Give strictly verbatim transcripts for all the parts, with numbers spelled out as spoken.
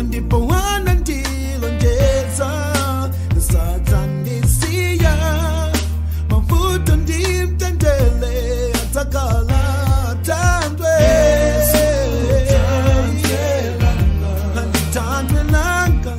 ndipo wanandilonjeza sadzandisiya mavuto ndimtendele atakala tandwe anditandwe nanga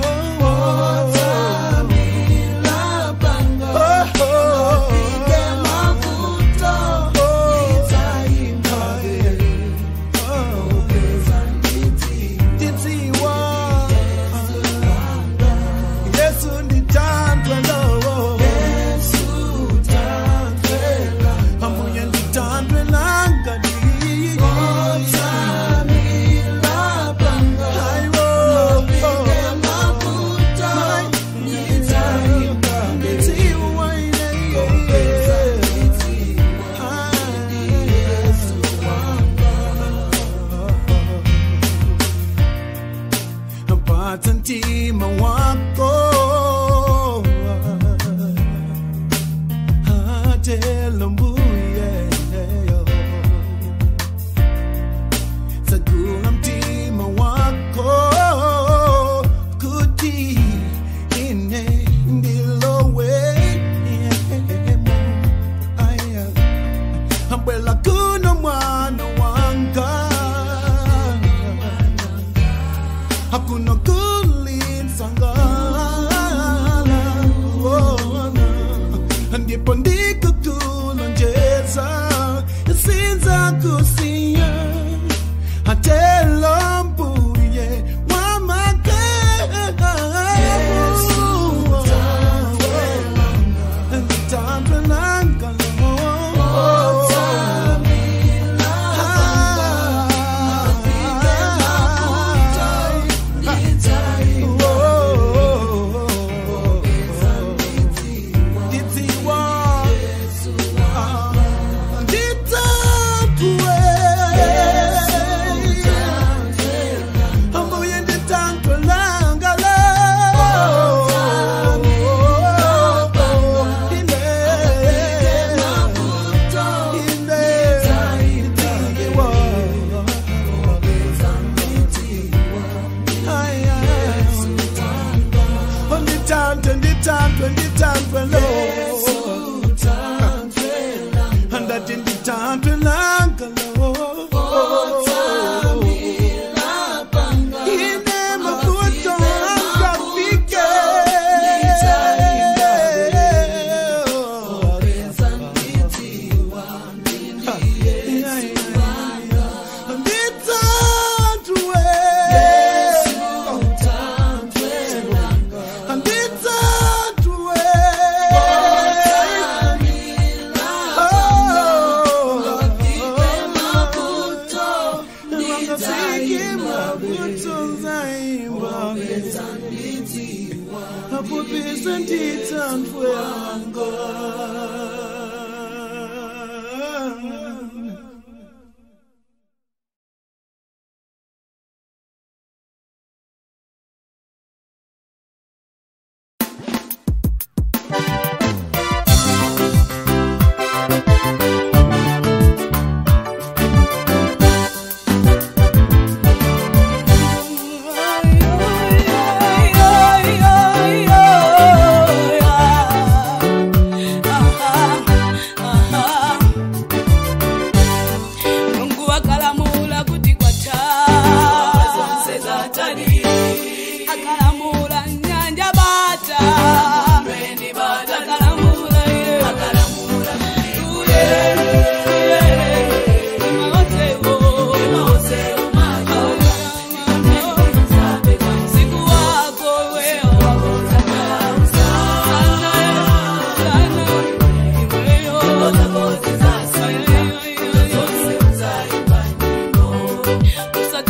Mtima wako hatelo mbuye sagula mtima wako kuti ine ndilowe aya ambela kuno mwana wanga hakuna ndipo ndikukulonjeza sinza kusiya hatelo mbuye wamagemu nditandwe nanga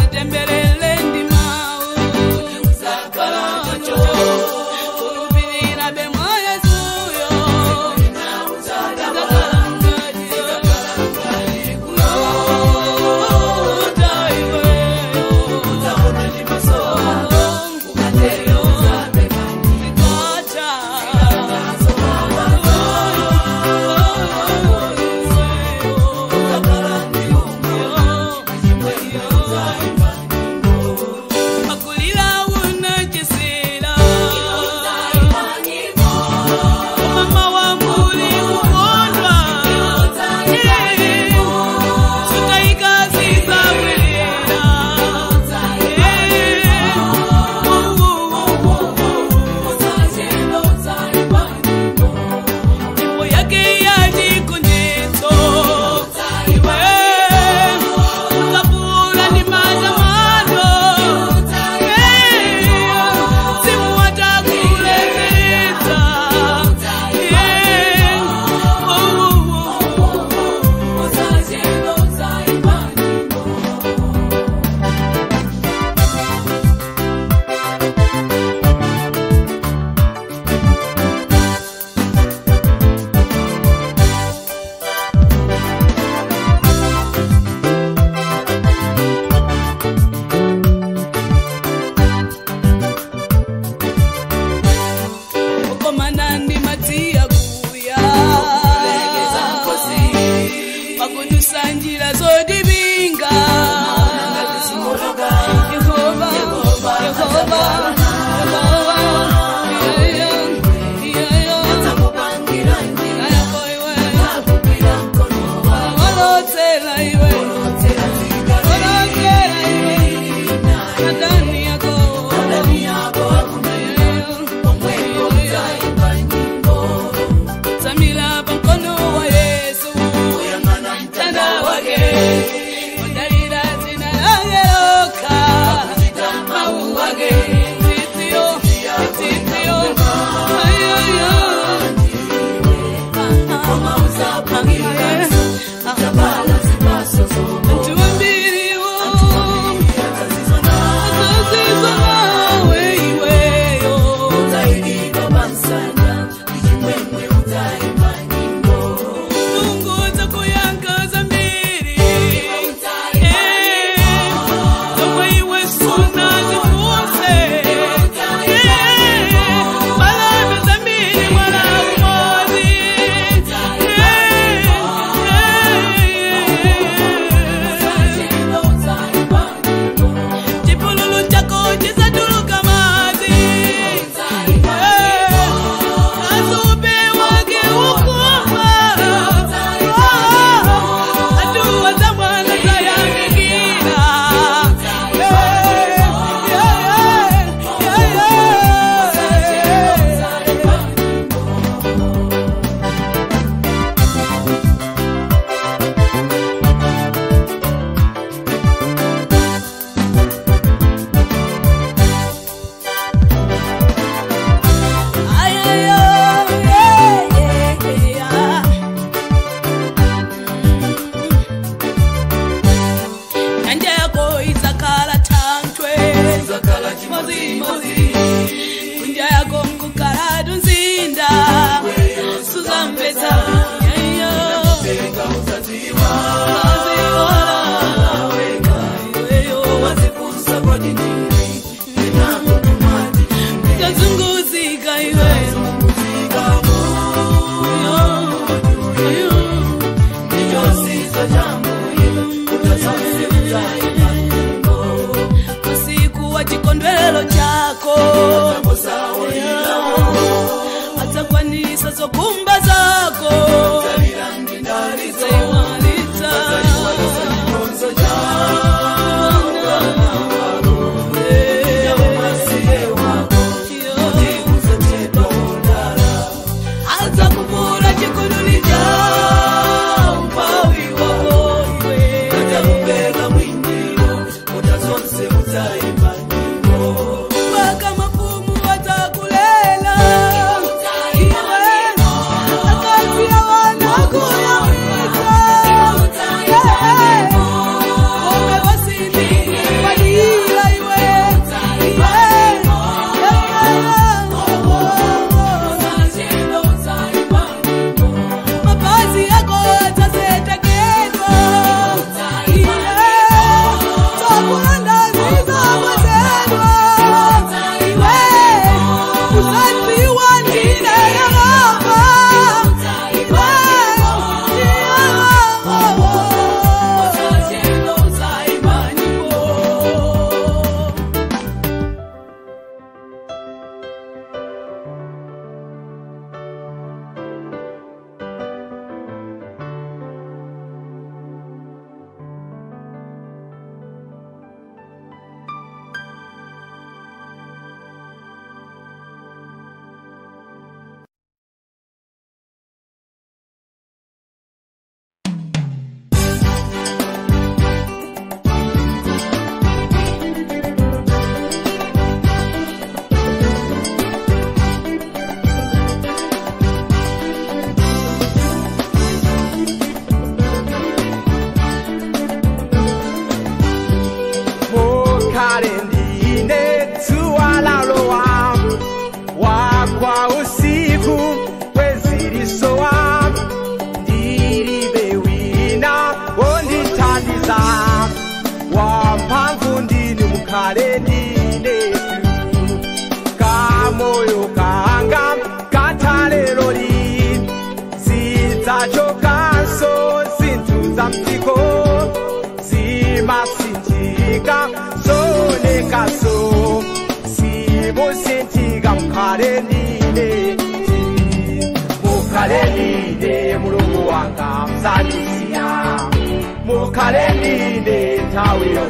Tembele lendi mau, uzakala jojo, kurubiri Wakazi ya wana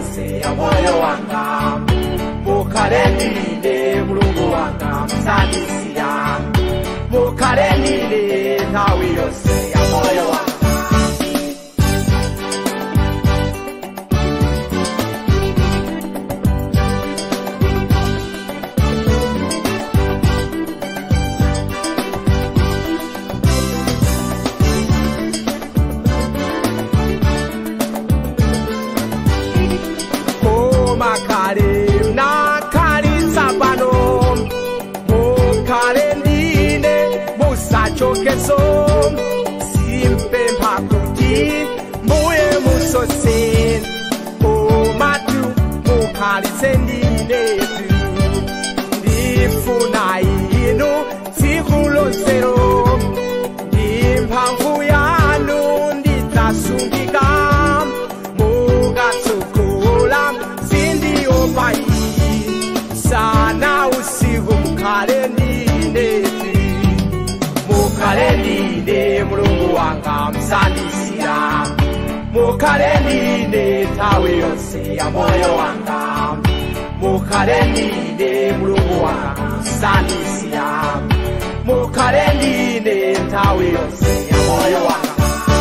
yose ya moyo wanga mukarenire mulungu wanga msandisira mukarenire nawe yose ya moyo wanga Chokeso simpe mpakuti muye musosin o matu mukalisendinetu ndifuna inu sikulosero ndimphamvu yanu nditasungika mukatsukula sindiopai sana usiku mukhalendinetu mukarenire mulungu wanga msandisira mukarenire tawe yose ya moyo wanga mukarenire mulungu wanga msandisira mukarenire tawe yose ya moyo wanga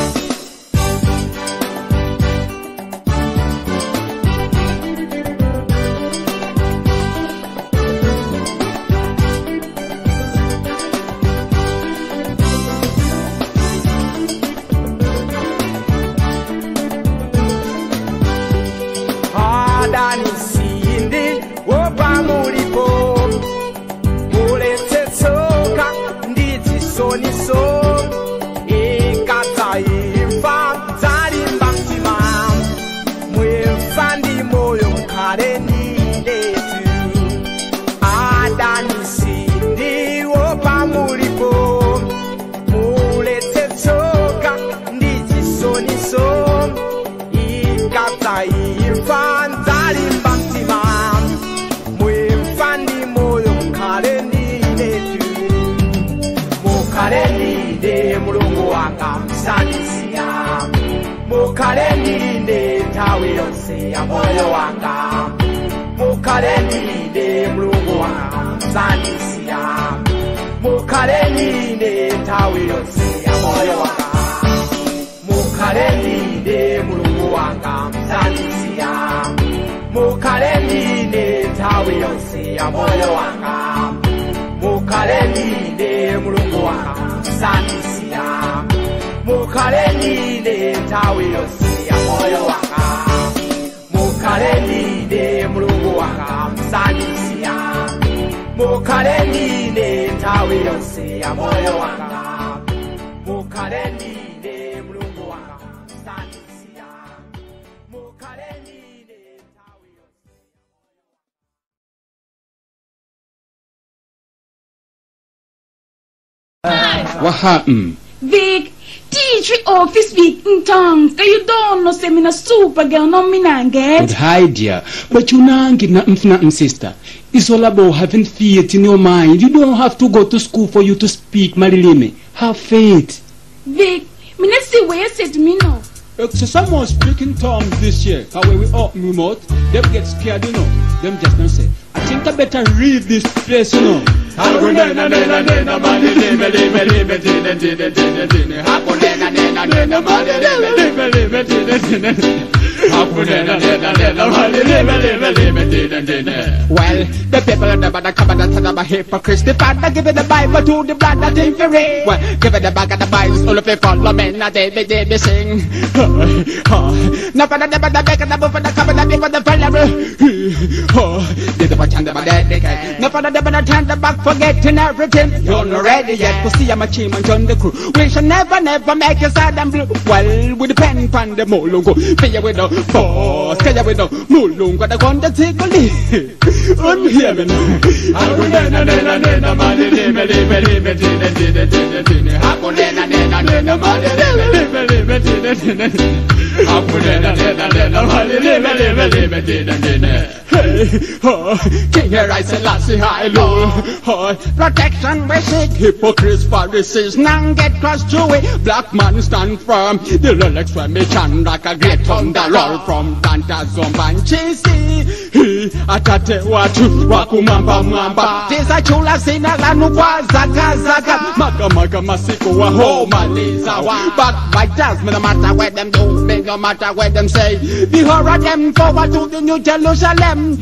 mukarenire tawe yose ya moyo wanga mukarenire mulungu wanga msandisira mukarenire tawe yose ya moyo wanga mukarenire mulungu wanga msandisira mukarenire tawe yose ya moyo wanga mukarenire mulungu wanga msandisira mukarenire tawe yose ya moyo wanga mukarenire mulungu wanga msandisira mukarenire tawe yose ya moyo wanga mukarenire mulungu wanga msandisira mukarenire tawe yose Waha mm. Vic, teach office week in tongues. You don't know, say me na super girl, no me na get. Good idea, but you na get na mfna sister. It's all about having faith in your mind. You don't have to go to school for you to speak, Marilene. Have faith. Vic, me not see where you said me now. So someone speaking tongues this year. How we all remote? Them get scared, you know. Them just don't say. I think I better read this place, you know. Hakunena nena nena mali lime lime lime tine tine tine tine. Hakunena nena nena mali lime lime lime tine tine. Hakunena nena nena mali lime lime lime tine tine. Well, the people in the band come and tell them a hypocrite. The father give it the Bible to the blood that ain't free. Well, give it the bag of the Bible, all of the follow men, now they be they be sing. Now for the devil the back and the buff and the cover the big with the fellow. Did the watch and the bad. Now for the devil the turn the back. Forgetting everything, you're not ready yet. Cause see I'm a team and join the crew. We shall never, never make you sad and blue. Well, with the pen pan the molungo. Pay with the force, pay with the molungo. The one that's equally unheaven. Hakunena nena nena mali lime lime lime tine tine tine tine. Hakunena nena nena mali lime lime lime tine tine. Hakunena nena nena mali lime lime lime tine tine. King I say Lassie high low. Protection we seek, hypocrites, Pharisees, none get cross to it. Black man stand firm, the lyrics when me chant like a great thunder roll from Danta Zombanchisi. He atate watu wakumamba mamba. Tisa chula sina lanu wa zaka zaka. Maga maga masiku wa ho maliza wa. But my does me no matter where them do, me no matter where them say. The horror them forward to the New Jerusalem.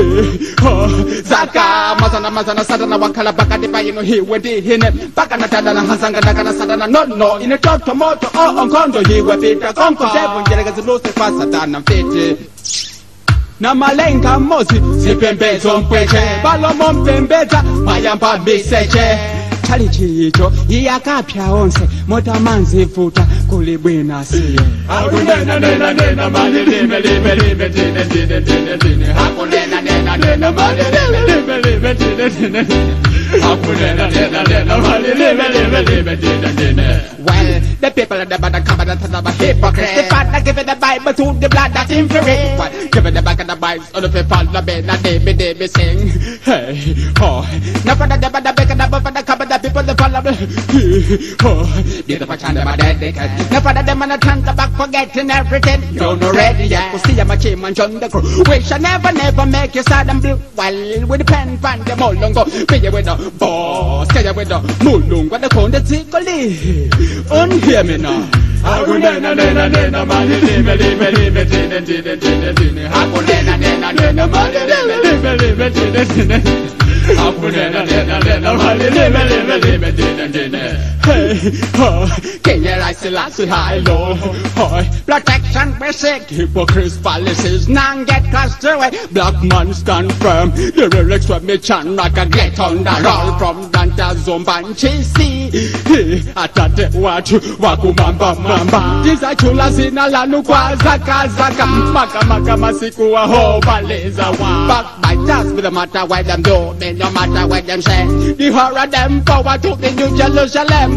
Zaka masana masana sadana wakala baka de bayi no he wedi hine. Baka na tada na hasanga na kana sadana no no. In a toto moto o onkondo he wepita konko seven jerega zilose fa satana fete. Na malenga mozi sipembezo mpweche balo mompembeza mayamba miseche chali chicho iyakapya onse mota manzi futa kulibwina siye Hakunena nena nena mali lime lime lime tine tine tine tine. Hakunena nena nena mali lime lime lime tine tine. Hakunena nena nena mali lime lime lime tine tine. Well, the people of the bad come and tell them a hypocrite. The father giving the Bible to the blood that's inferior. Well, giving the back of the Bible on the people of the na they be they be sing. Hey, oh, now for the devil the back of the for the cover the people the follow me. Oh, the the chant about that they can. Now for the them and chant back forgetting everything. You're not ready yet. We'll see a machine man John the crew. We shall never never make you sad and blue. Well, with the pen fan the molongo. Be you with the boss, stay with the mulung. What the cone the tickly. Unhear me now. Hakunena nena nena mali lime lime lime tine tine tine tine. Hakunena nena nena mali lime lime lime tine tine. Hakunena nena nena mali lime lime lime tine tine. Hey, oh, King I say Lassie high low. Oh, protection we seek, hypocrites, Pharisees, none get crossed away. Black man stand firm, the lyrics when me chant like a get on the roll from Danta Zombanchisi. He atate watu wakumamba mamba. Tisa chula sina lanu kwa zaka zaka. Maka maka masiku wa ho baliza wa. Back by dust with the matter where them do, me no matter what them say. The horror them forward to the New Jerusalem.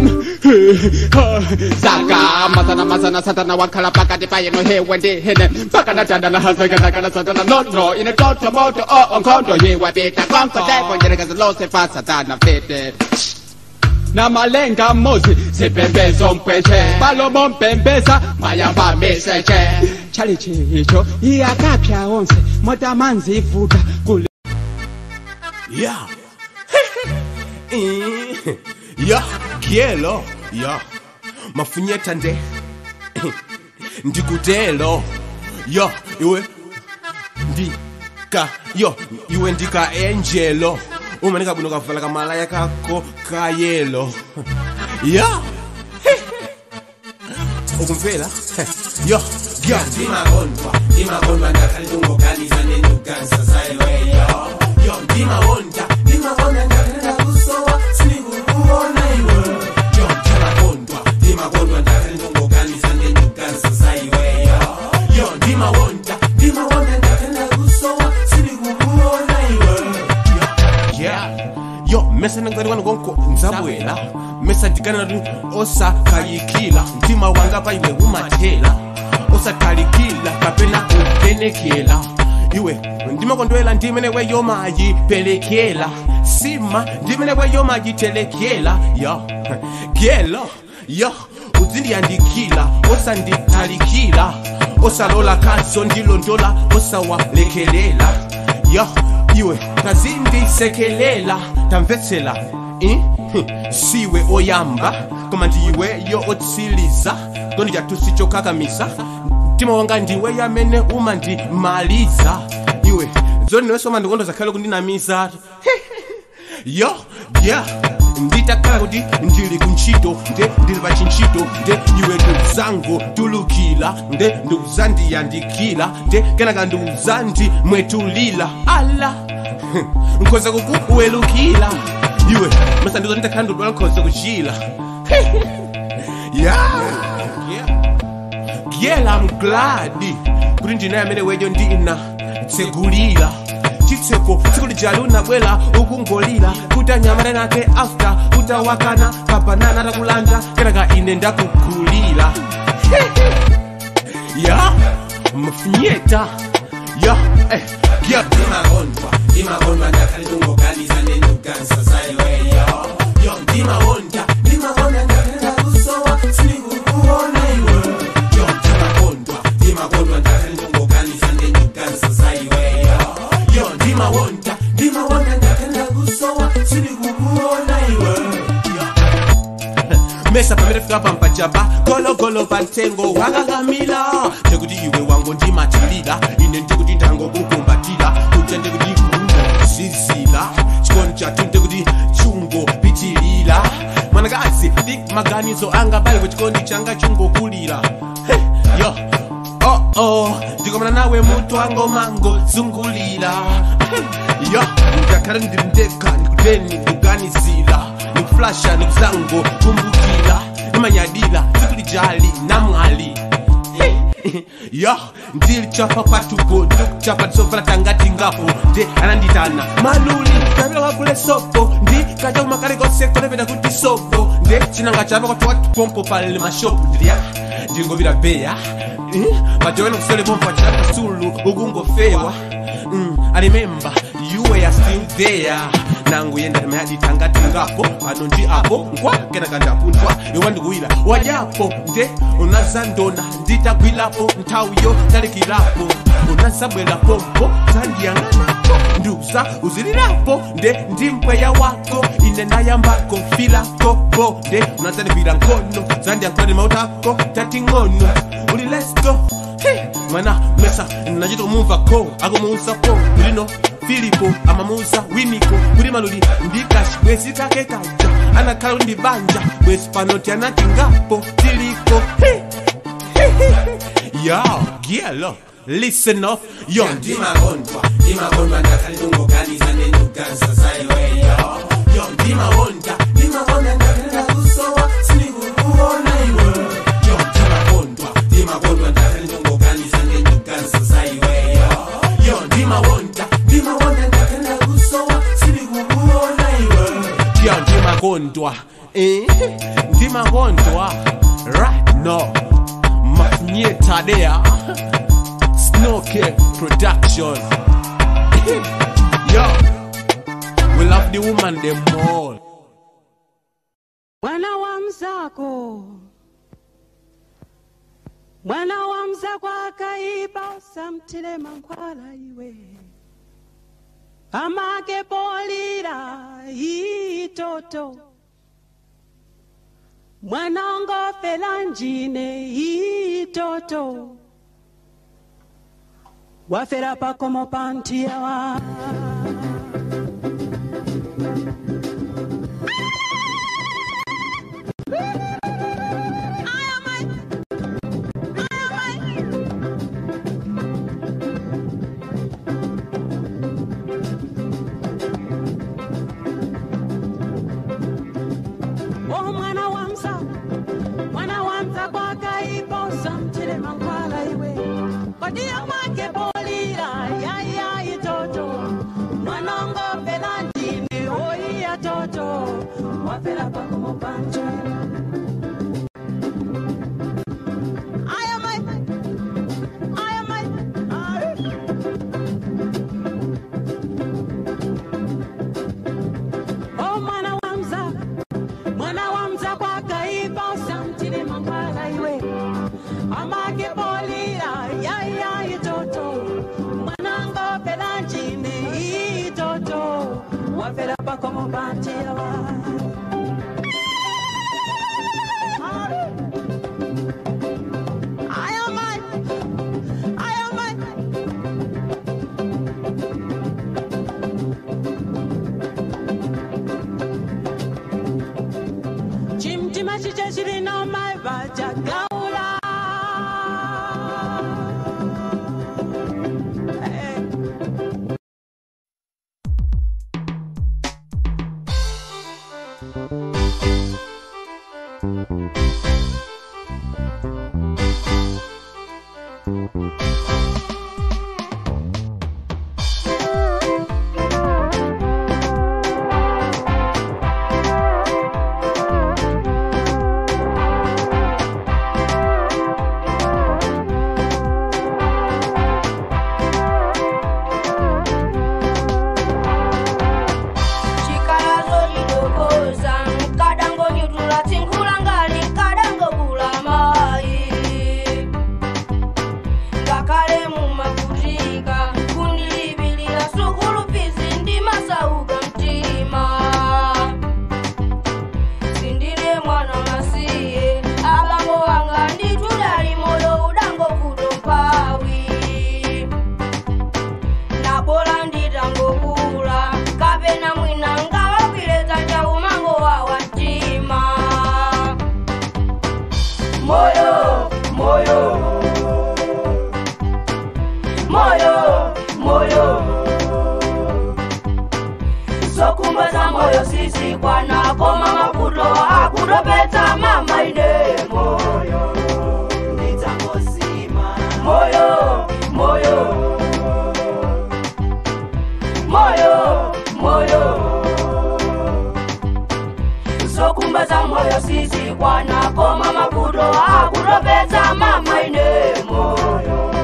Zaka masana masana satana wakala baka de bayi no he wedi hine. Baka na tada na hasanga na kana satana no no. In a toto moto o onkondo he webita konko devo jerega zilose fa satana fete. Na malenga mozi sipembezo mpweche balo mompembeza mayamba miseche chali chicho iyakapya onse mota manzi futa kule. Yeah. Yeah, kielo. Yeah. Mafunyeta nde. Ndikutelo. Yo, iwe. Ndika. Yo, iwe ndika angelo. Umanika buno kavala kamalaya kako kayelo. Yeah. Ukumfela? Yo, yo. Dima gondwa, dima gondwa ndakandungo kaliza nendukansa sayo yo. Yo, dima gondwa, dima gondwa ndakanda kusowa sinikuona iwe. Yo, dima gondwa, dima gondwa ndakandungo kaliza nendukansa sayo yo. Yo, dima gondwa, dima gondwa ndakanda kusowa sinikuona iwe. Yeah. Yo, mesa nangari wanu gonko nzabwela. Mesa dikana na osa kayikila. Ntima wanga pa iwe umatela. Osa kalikila kapena upenekela. Iwe, ndima kondwela ndimene we yoma yipelekela. Sima, ndimene we yoma yitelekela. Yo, gelo, yo, uzindi yandikila. Osa nditalikila. Osa lola kaso ndilondola. Osa walekelela. Yo, iwe, kazindi sekelela. Tamvetsela, eh? Siwe oyamba. Koma ndiwe yo otsiliza. Doni jatusicho kakamisa. Tima wanga ndiwe ya mene uma ndi maliza. Iwe, zoni niwe soma ndikondo zakalo kundinamiza. Yo, yeah. Ndita kala kuti ndili kunchito. Nde ndili pachinchito. Nde iwe nduzango tulukila. Nde nduzandi yandikila. Nde kenaka nduzandi mwetulila. Ala nkoza kuku uelukila. Iwe, masa ndizo nitakando dwala nkoza kuchila. Yeah. Yeah, I'm glad. Kuri ndina ya mene wejo ndina segulila. Chitseko, sikuli jaluna wela ukungolila. Kuta nyamare nake after kuta wakana kapanana takulanda kenaka inenda kukulila. Yeah, mfunyeta. Yeah. Eh, yeah. Ndimagondwa, ndimagondwa ndakale tungoganiza nenduganisa sayiweyo. Yo, ndimawonda, ndimawonda ndakale ndakusowa sinikukuona iwe. Yo, ndimagondwa, ndimagondwa ndakale tungoganiza nenduganisa sayiweyo. Yo, ndimawonda, ndimawonda ndakale ndakusowa sinikukuona iwe. Mesa pamere fika pampachaba golo golo pantengo wagagamila ndekuti iwe wango ndimatilila ine ndikuti ndango kukumbatila kuti ndekuti kungo zizila chikono chatu ndekuti chungo pitilila mwanakazi dik maganizo anga bali kuchikondi changa chungo kulila hey, yo oh oh ndikomana nawe mutu wango mango zungulila hey, yo ndakhala ndindeka ndikuteni kuganizila nikuflasha nikuzango kumbukila nimanyadila sikulijali namwali yo ndilichapa kwatupo ndikuchapa tisovala tangati ngapo nde ananditana maluli kabila wakule sopo ndi kaja umakalekose konepeta kuti sopo nde chinanga chapa kwatu watupompo pale mashopu ndilya ndingovira beya majowena kusole pompa chilapa sulu ukungofewa mm, I remember you were still there nangu yenda mayadi tangati ngapo pano ndi apo nkwa kena kandapunjwa iwa ndikuwila wajapo nde unazandona nditagwilapo nthawiyo talikilapo unazabwela pompo zandiyang'anapo nduza uzililapo nde ndimpweya wako ine nayambako filako bo nde unazandigwira nkono zandiyankhulani mautako tati ng'ono uli let's go hey, mwana mesa nachito mumva ko akumuuza po ulino Filipo amamuza winiko kuri maluli ndikashi bwesi kake kaja anakhala ndi banja bwesi panoti anati ngapo tiliko yo gielo listen up yo ndimagondwa ndimagondwa ndakale tungoganiza nenduganisa sayiweyo. Yo, ndimawonda, ndimawonda ndakale ndakusowa sinikukuona iwe. Yo, ndimagondwa, ndimagondwa ndakale tungoganiza nenduganisa sayiweyo. Yo, ndimawonda, ndimawonda ndakale ndakusowa sinikukuona iwe. yo ndimagondwa eh ndimagondwa right now Mafnyetadea Snowcake Production yo we love the woman them all. Mwana wa mzako mwana wa mzako akaiba usamtile mankwala iwe amake polira itoto mwanongo felanjine itoto wafera pakomo pantiawa como pantiawa chimtima chiche chiri no mai vachagaula sokumbaza moyo sisi kwana koma makuto akutopeta mama ine moyo nitangosima moyo moyo moyo moyo sokumbaza moyo sisi kwana koma makuto akutopeta mama ine moyo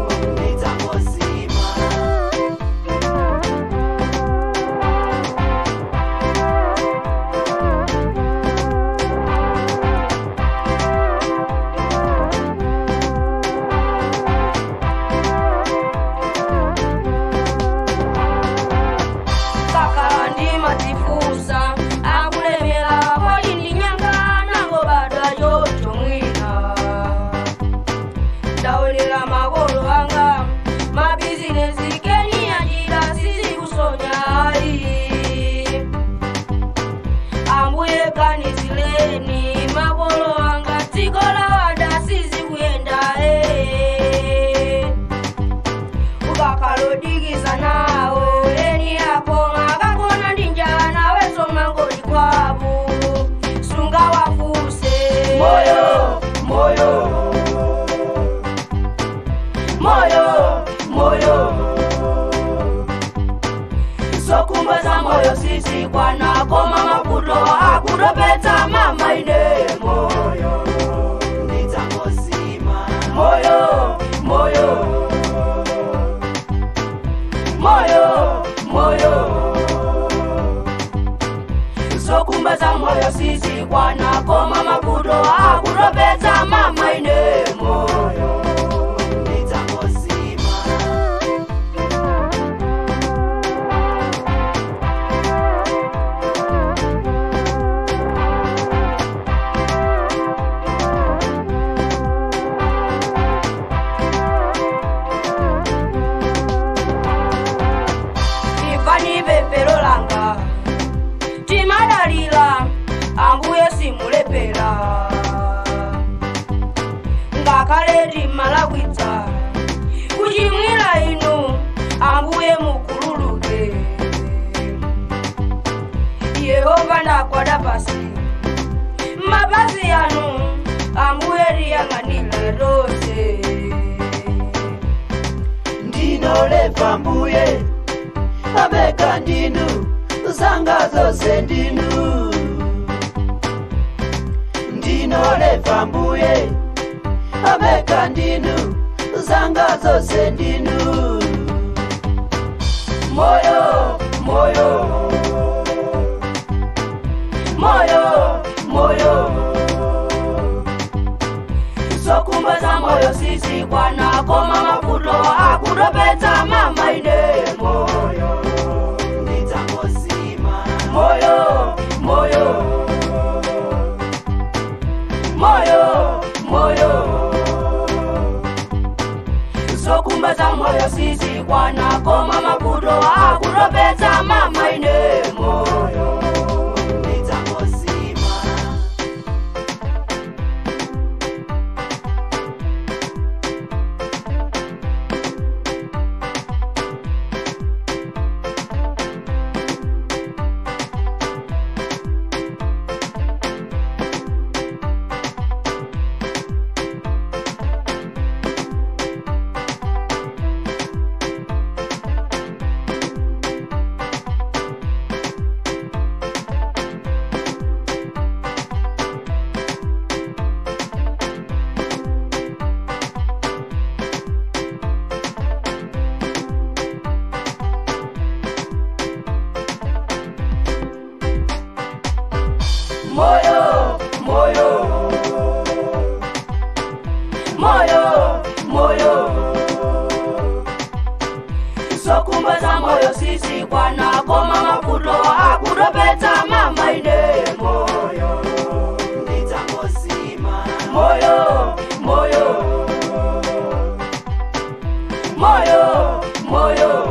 sisi kwana koma makuto akutopeta mama ine moyo nitangosima moyo moyo moyo moyo sokumbaza moyo sisi kwana koma makuto akutopeta mama ine moyo ngakaleti malakwitsa kuchimwira inu ambuye mukululuke Yehova ndakwada pasi mabasi yanu ambuye liyang'anile rose ndinolepa mbuye abeka ndinu zanga zose ndinu ndinolepa mbuye abeka ndinu zanga zose ndinu moyo moyo moyo moyo sokumbaza moyo sisi kwana koma makuto akutopeta mama ine moyo nitangosima moyo moyo moyo moyo sokumbaza moyo sisi kwana koma makuto akutopeta mama ine moyo nitangosima moyo moyo moyo moyo sokumbaza moyo sisi kwana koma makuto akutopeta mama ine moyo nitangosima moyo moyo moyo moyo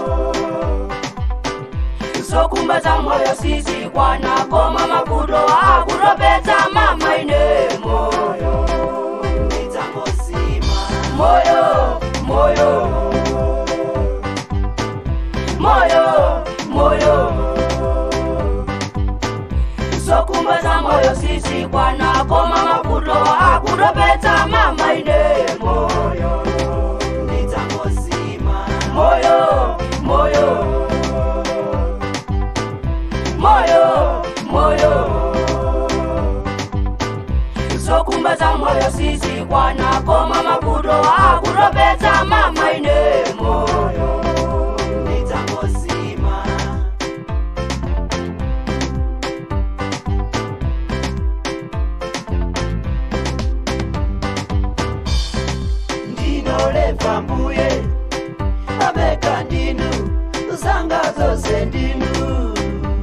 sokumbaza moyo sisi kwana koma makuto akutopeta mama ine moyo nitangosima moyo moyo moyo moyo moyo sisi kwana koma maputo akutopeta mama ine moyo nitangosima moyo moyo moyo moyo sokumbaza moyo sisi kwana koma maputo akutopeta mama ine moyo nitangosima ndinoleva mbuye abeka ndinu zanga zose ndinu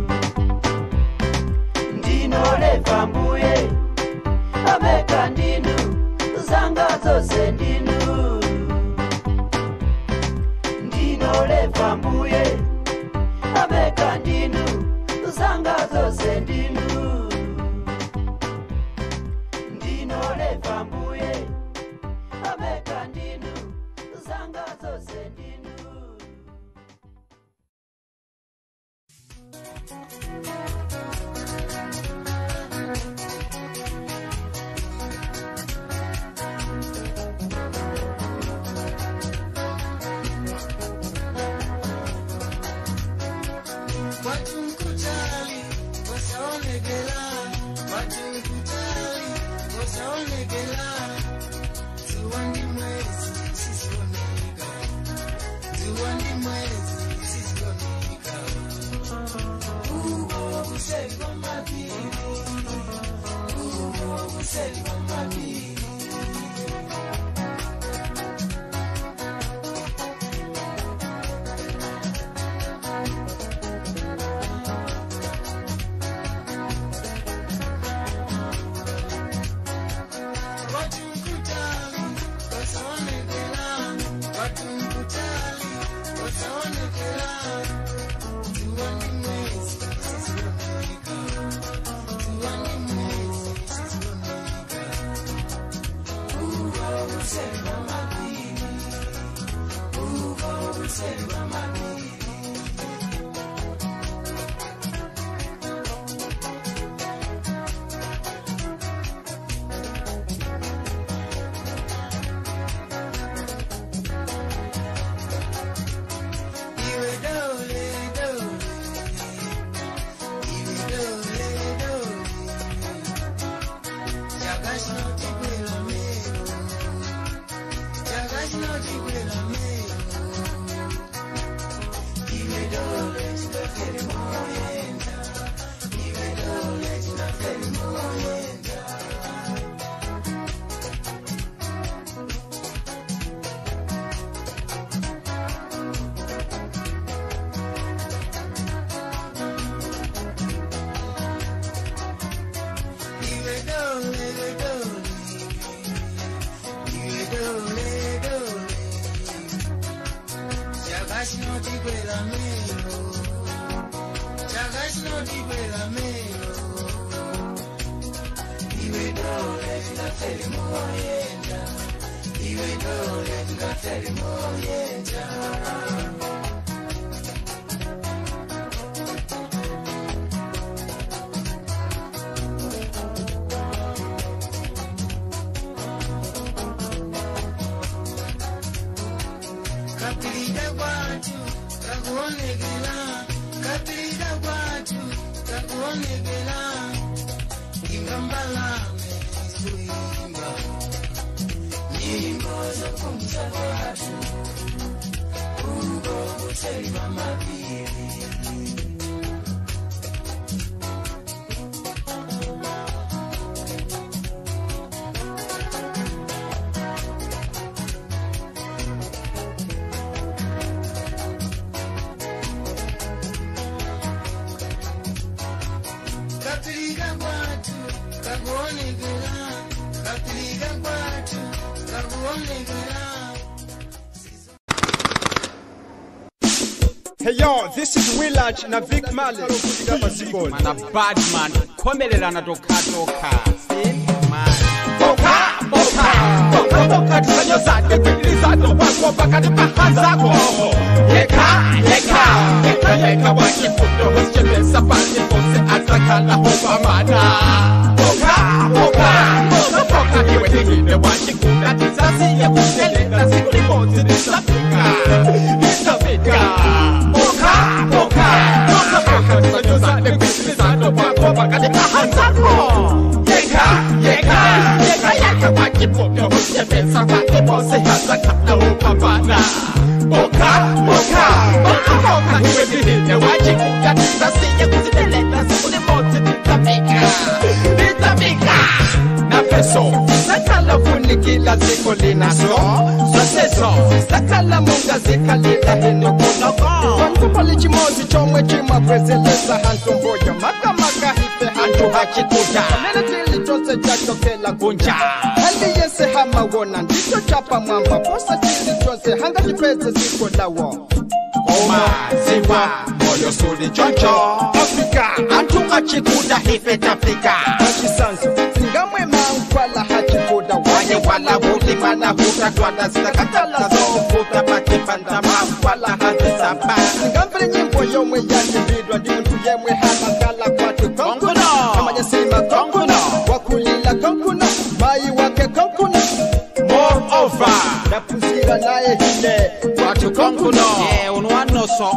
ndinoleva mbuye abeka ndinu zanga zose ndinu ndinoleva mbuye abeka ndinu zanga zose ndinu ndinoleva mbuye abeka ndinu zanga zose ndinu Hey yo, this is Willach na Vic Male. Man a bad man, komelela na toka toka. Man. Boka, boka, boka, boka, tisanyo zake, kwiniliza no wako, baka ni pahanzako. Yeka, yeka, yeka, yeka, wakifundo, hoscheme, sapani, fose, atakala, hoba, mana. poka, poka, poka, iwe tingine wachikunda tisasiye kuseleka siku limoti nisafika, nisafika. Poka, poka, poka, poka, tisanyozane kwisizano pako pakati pahanzako. Yeka, yeka, yeka, yeka, wachipopyo hushemesa wakipose hazakata upambana. Poka, poka, poka, poka, iwe tingine wachikunda tisasiye kuseleka siku limoti nisafika, nisafika. Na peso, sakala funikila ziko linaso, soseso, sakala munga zika lila hino kunoko. Kwantu pali chimozi chomwe chima prezelesa hantu mboja, maka maka hife hantu hachikuja. Nene tili chose jato kela gunja, hali yese hama wona, ndito chapa mwamba, posa tili chose hanga jipeze ziko lawo. Oma, ziwa, moyo suli choncho, Afrika, hantu hachikuja hife tafika. Wachisanzo, singamwe mangwala hachikuda wanye wala huli mana huta kwa nasita katala zofuta makipanda mangwala hazisaba. Singambre nyimbo yomwe yani bidwa di mtu yemwe hamangala kwa tu konkuno. Kama nyesima konkuno, wakulila konkuno, mai wake konkuno. Moreover, napuzira nae hile, watu konkuno. Yeah, unuano so.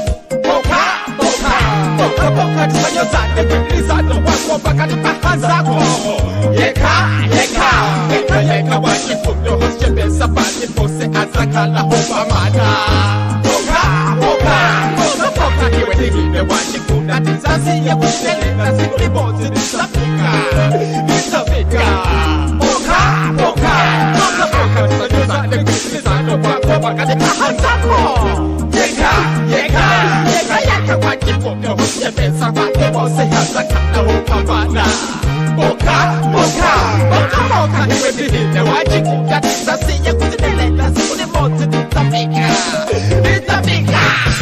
Poka, poka, poka, poka, tisanyozane kwendilizano wako pakati pahanzako. Yeka, yeka, yeka, yeka, wachifundo hoshebesa pati pose azakala hopamana. Poka, poka, poka, poka, iwe tingine wachifunda tisasiye kuseleka siku limoti nisafika, nisafika. Poka, poka, poka, poka, tisanyozane kwendilizano wako pakati pahanzako. Yeka, yeka, yeka, yeka, wachifundo hoshebesa pati pose azakala hopamana. Poka, poka, poka, poka, iwe tingine wachikuda tisasiye kuseleka siku limoti nisafika, nisafika.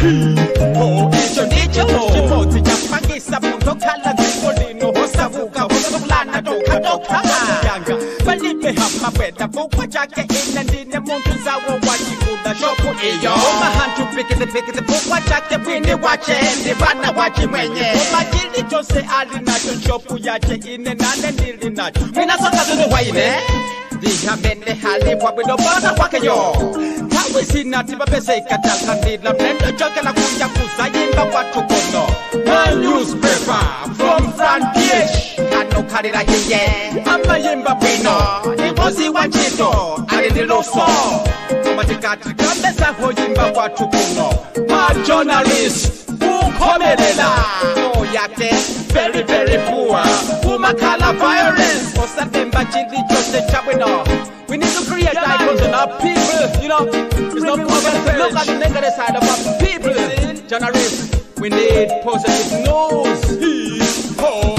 Oh, icho nicho chimoti chapangisa muntu kala zikolino hosavuka hosavukulana doka doka yanga balipe hapa bweda bukwa chake ina ndine muntu zawo wachikuda shopu iyo mahantu pikete pikete bukwa chake bwini wache ndi bana wachi mwenye majili chose ali nacho shopu yache ine nane ndili nacho mina soka zunu waine diha mene hali wabino bana wake yo kawe sinati babese katalka ndila mnendo choke la kuja kusayimba watu kono. My newspaper from front page kano karira yeye ama yimba pino nibozi wachito aliniloso kumatikati kabesa hoyimba watu kono. My journalist ukomelela no yake very very poor umakala violence osatemba chili chose chabwino. We need to create icons on our people, you know. It's not good. Look at the negative side of our people. Journalists, we need positive news. Oh.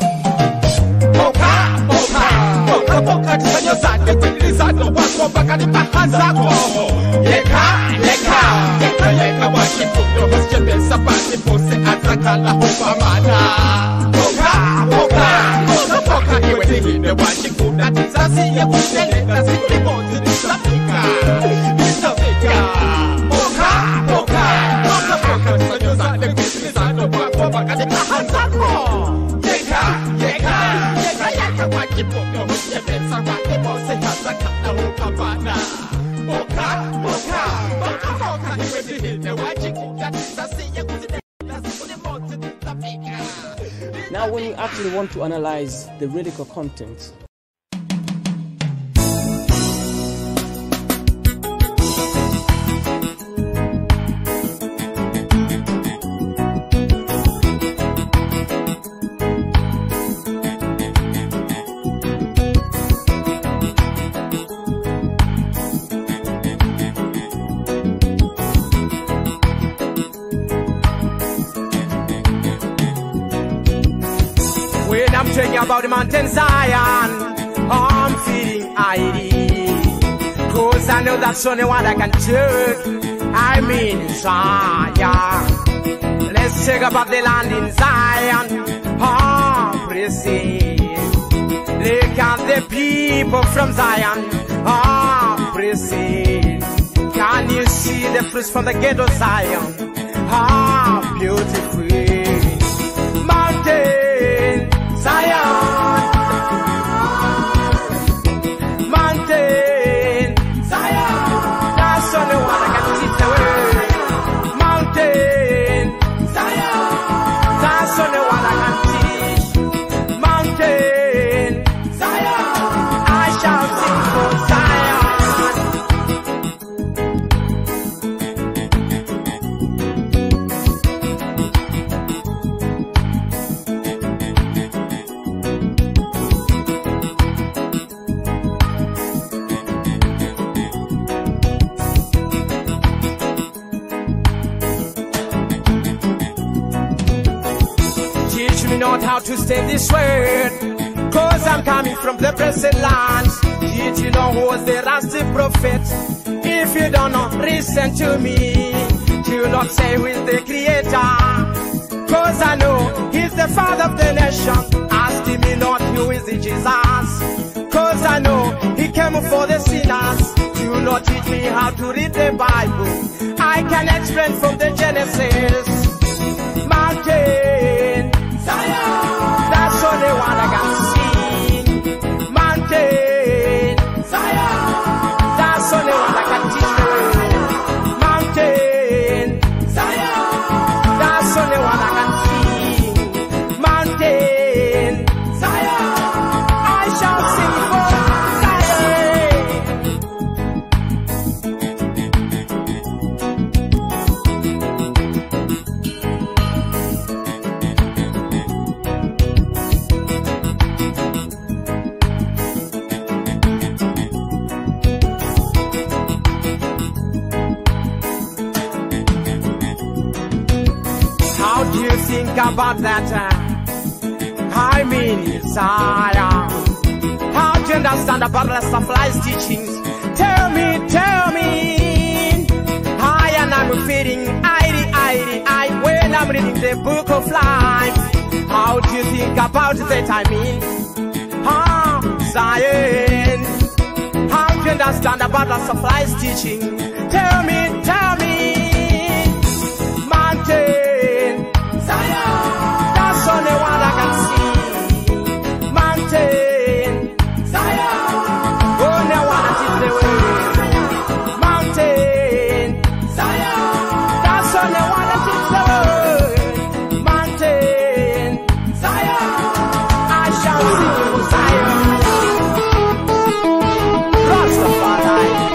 Poka, poka, poka, poka, tisanyozane kwendilizano wako pakati pahanzako. Yeka, yeka, yeka, yeka, wachifundo hoshebesa pati pose azakala hopamana. Poka, poka, poka, poka, iwe tingine wachikuda tisasiye kuseleka siku limoti nisafika, nisafika. Poka, poka, poka, poka, tisanyozane kwendilizano wako pakati pahanzako. Yeka, yeka, yeka, yeka, wachifundo hoshebesa pati pose azakala hopamana. Poka, poka, poka, poka, iwe tingine wachikuda tisasiye kuseleka siku limoti nisafika. Now, when you actually want to analyze the lyrical content, I'm talking about the mountain Zion, I'm feeling I D, cause I know that's only what I can take. I mean Zion. Let's talk about the land in Zion, I'm praising. Look at the people from Zion, I'm praising. Can you see the fruits from the ghetto Zion? How beautiful mountain Zion, me not how to stand this word, cause I'm coming from the blessed land. Did you know who was the last prophet? If you don't know, listen to me. Do not say who is the creator, cause I know he's the father of the nation. Ask me not who is the Jesus, cause I know he came for the sinners. Do not teach me how to read the Bible. I can explain from the Genesis. Mountain, Zion, that's only one I can sing. Mountain, Zion, that's only one I can teach the way. Mountain, Zion, that's only one I can sing. Mountain, Zion, I shall sing for about that uh, I mean Zion. How do you understand about Rastafari's teachings? Tell me, tell me. I and I'm feeling I, I, I when I'm reading the book of life. How do you think about that? I mean, ah, Zion. How do you understand about Rastafari's teaching? Tell me, tell me. Mountain, Zion, that's only one I can see. Mountain, Zion, only one that is the way. Mountain, Zion, that's only one that is the way. Mountain, Zion, I shall sing Zion. Rastafari.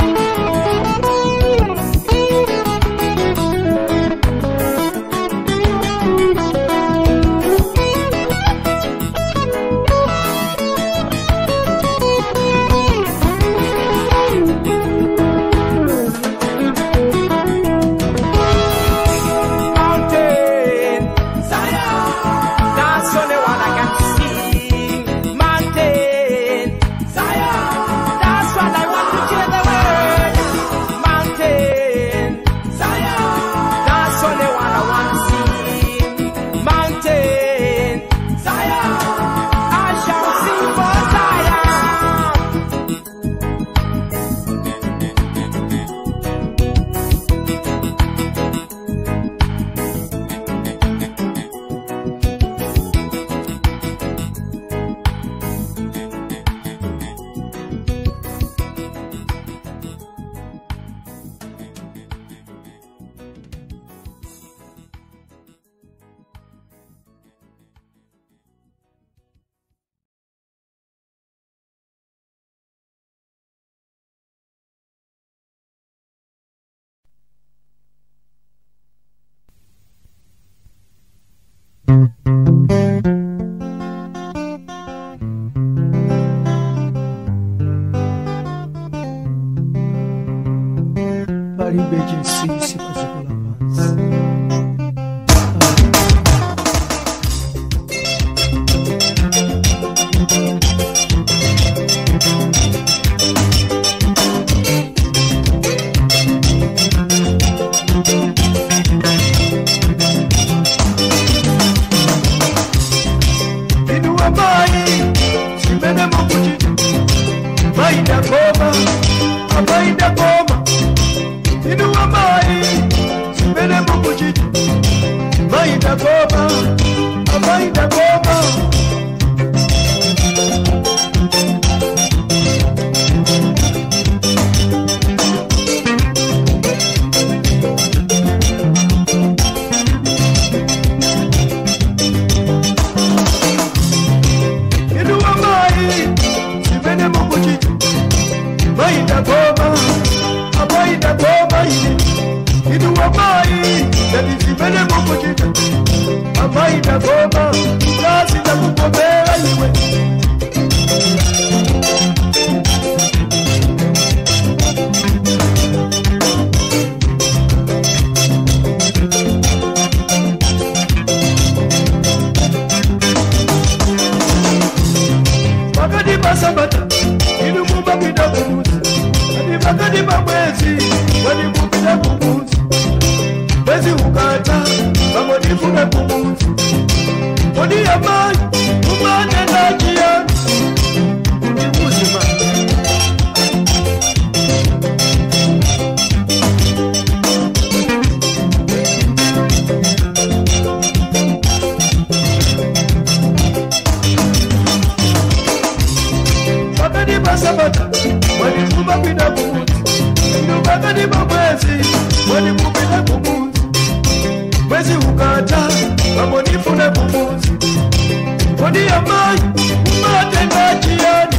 sabata wanikuba kwina kumuti nyumba ni mwezi wanikupenda kumuti mwezi ukata wamonifuna kumuti kodi ya mai umatenda jiani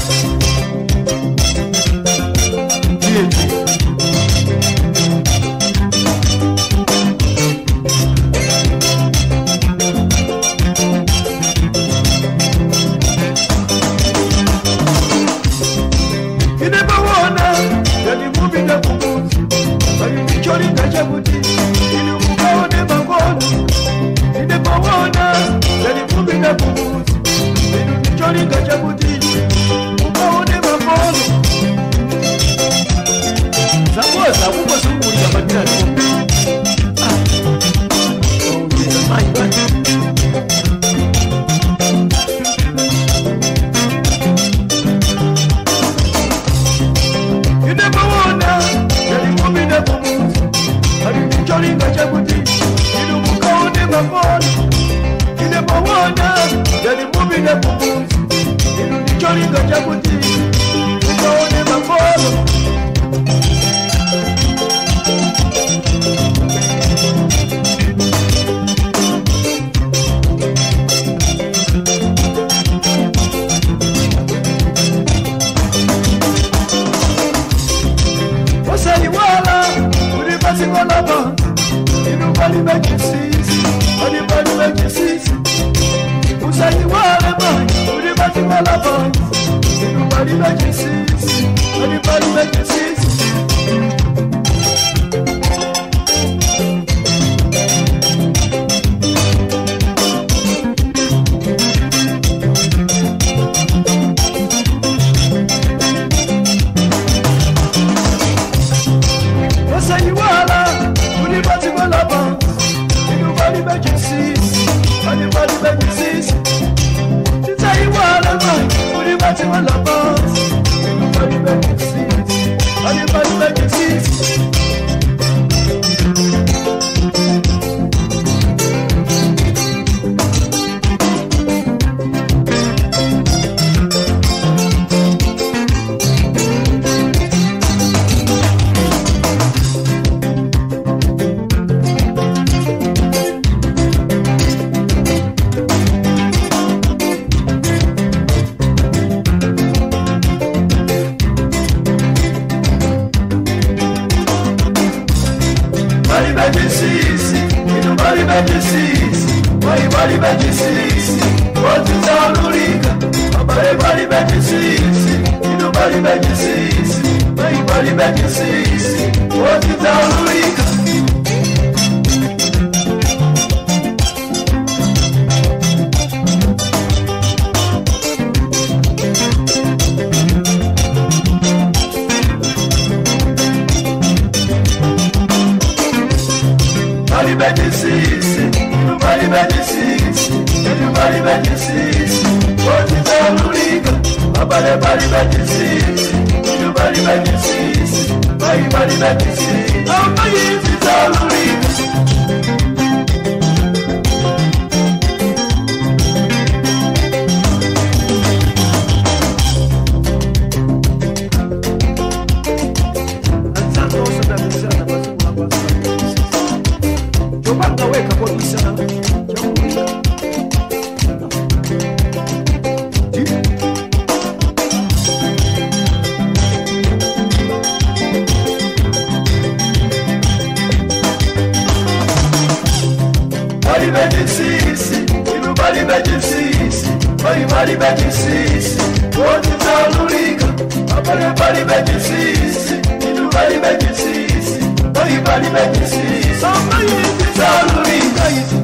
Mubina kumuti, bali michori ngacha kuti, ili mukaone makono. Ine pawona, bali mubina kumuti, ili michori ngacha kuti, mukaone makono. Zakoza, kuko sunguli ya magina ni ah, oh, yeah, my God. Cholinga chakuti ilu mukaone makono ine pawona yali mubine kumuzi ilu ni cholinga chakuti mukaone makono wasali wala uri basi walaba Anybody make you see? Anybody make you see? Who say you want a boy? Anybody want a boy? Anybody make you see? Anybody make you see? Who say you want a Anybody will have a Anybody make you see Anybody make you see To say you want a man Anybody will have a Anybody make you see Anybody make you see Body body sisi, watu zaulika. Body body body sisi, ino body body sisi. Body body body sisi, watu zaulika. Body body sisi, ino body body sisi. Everybody back to six. What is all Luriga? Everybody back to six. Everybody back to six. Everybody back to six. Oh, my years is all Luriga. Body back to six. What is all Luriga? Everybody back to six. Everybody back to six. Everybody back to six. Somebody is all Luriga.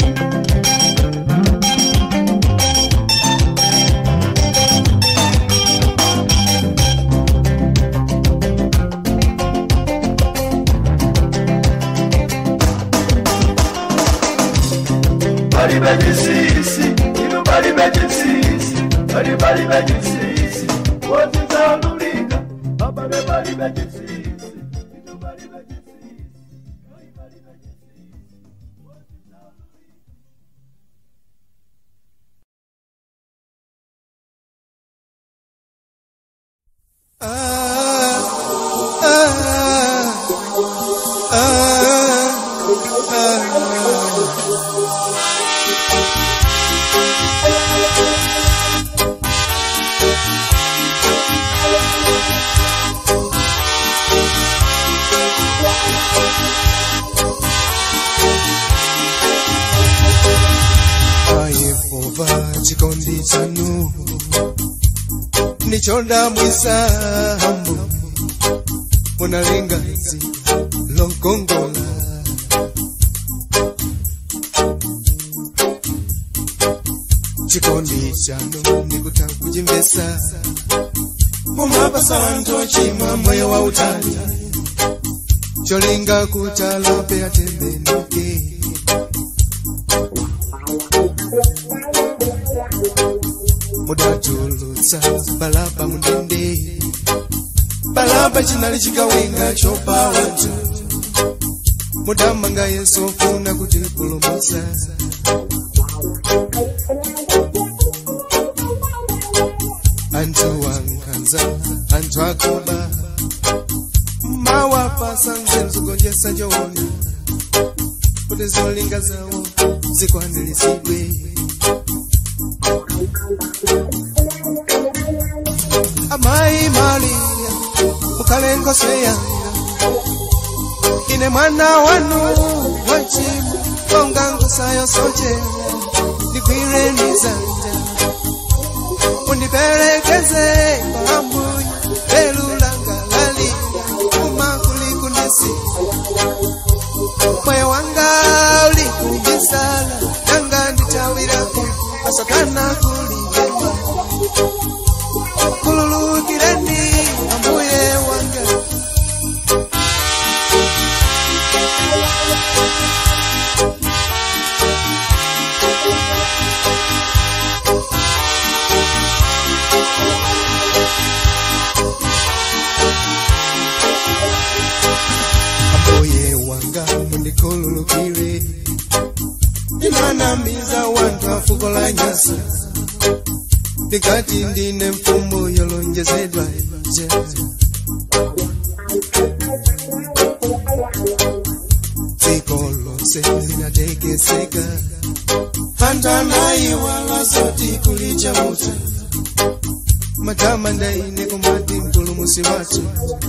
Body back to six. Everybody back to six. Everybody back to six. What is all Luriga? Everybody back to six. Everybody back to six. Everybody back to six. What is all Luriga? Yehova chikondi chanu nichonda mwisa hambu munalengazi longongola chikondi chanu nikutakujimbesa mumapasa anto chima moyo wa utani cholinga kutalope atembenuke mudatulutsa balaba mundende balaba chinali chikawenga chopa watu mudamanga Yesu ofuna kuti pulumusa antu wankanza antu akoba mawapasa nzenzu gonjesa njowona kuti zolinga zawo zikwaniritsidwe Amai Maria mukalengo seya ine mwana wanu wachimu kongango sayo soche nikwire nizanja unipelekeze kwa mbuya belulanga lali umakulikunesi moyo wanga ulikubisala nanga ndichawiraku asakana kulibema kululukireni ambuye wanga ambuye wanga mundikululukire inanamiza wantu afukola nyasa nikati ndine mfumo yolonjezedwa nje zikolose zinatekeseka handanayi wala zoti kulicha muta matama ndaine kumati mpulumusi watu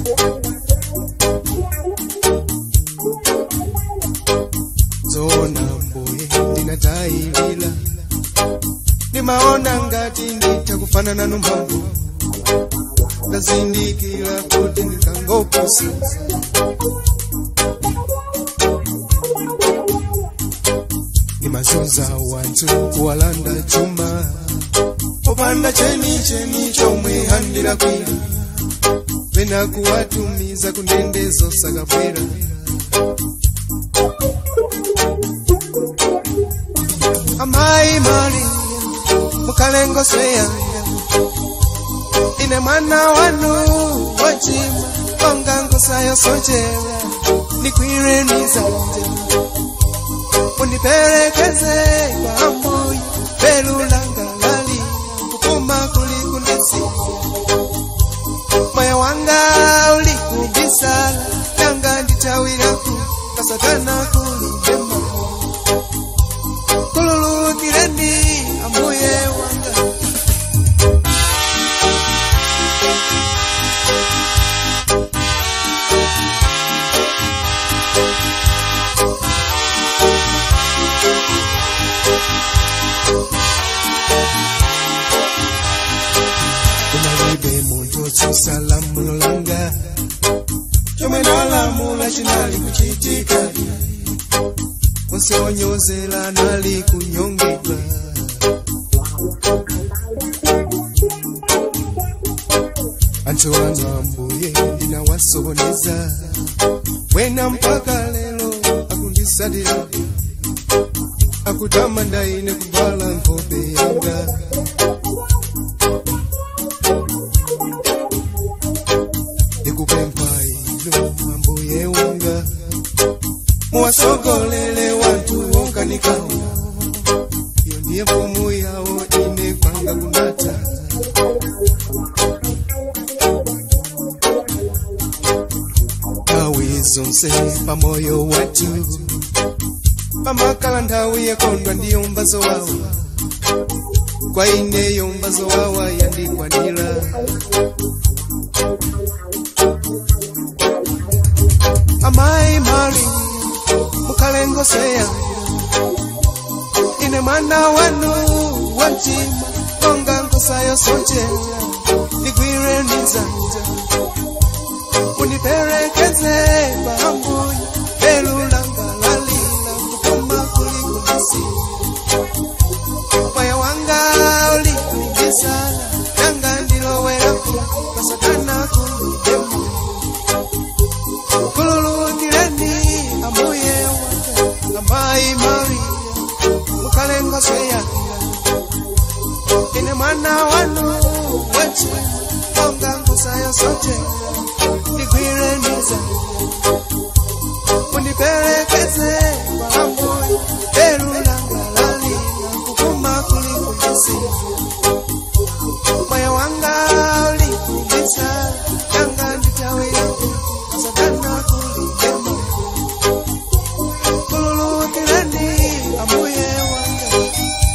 zona mbuye ndinatayilila nimaona ngati nditakufanana numbangu ndazindikira kuti ndikangopusa nimazunza wantu kuwalanda chuma opanda cheni cheni chomwe handira kwira pena kuwatumiza kundendezo sakabwera Amai Maria mukalengo sweyanga ine mwana wanu wachima kongango sayo sochewa nikwire nizanje unipelekeze kwa mbuya belulanga lali ukuma kulikundesi moyo wanga ulikubisala nanga nditawiraku kasakana kulibema kululukireni ambuye wanga kumalibe muntu salamu lolanga chomenala chinali kuchitika onsonyozela nali kunyongedwa antu wanu ambuye ndinawasokoneza wena mpaka lelo akundisadira akutama ndaine kuvala nkope yanga ikupempa ilo ambuye wanga muwasogolele wantu wonkanikawo iyo ndiye mfumu yawo ine kwanga kunata tawi zonse pamoyo watu pamakala nthawi yakondwa ndiyo mbazo wawo kwa ineyo mbazo wawa yandikwanira Amai Maria mukalengo seya ine mwana wanu wantima konga nkosayo sonjera nigwire nizanja uniperekeze pahambuya belulanga lalila kukoma kulikulisi moyo wanga ulikungisana nanga ndiloweraku kasakana kulidemu kululukileni amuye wanga amayi Maria mukalenga sweyakila ine mwana wanu wantima konga nkosayo sonjera nigwire nizanja uniperekeze pahambuya belulanga lalila kukuma kulikulisi moyo wanga ulikungisana nanga nditawiraku kasakana kulidemu kululukileni amuye wanga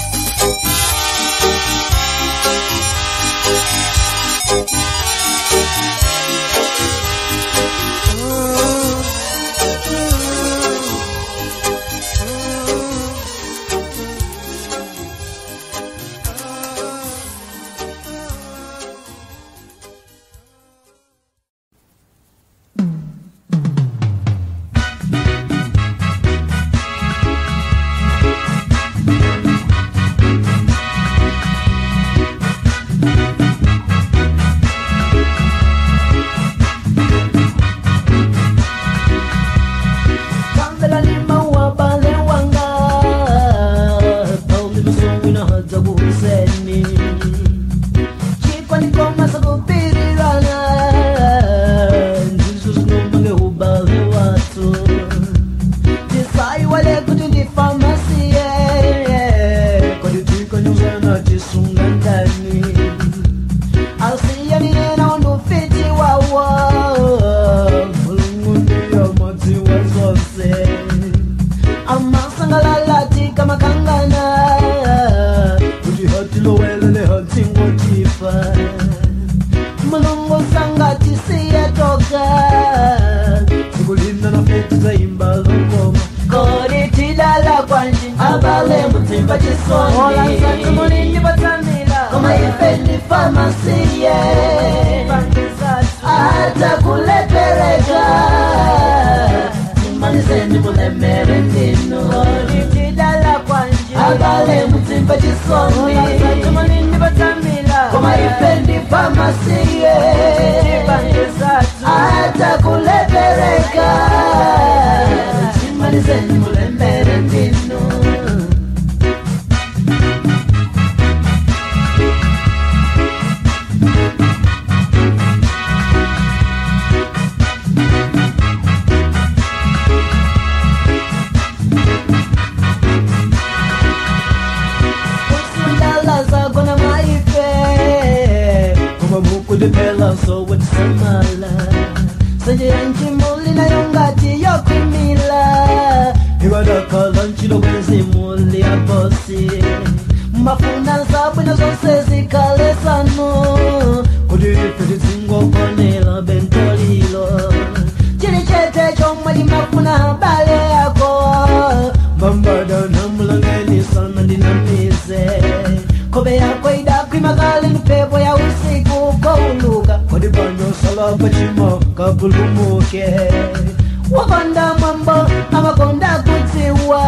Wakanda mambo amakonda kutiwa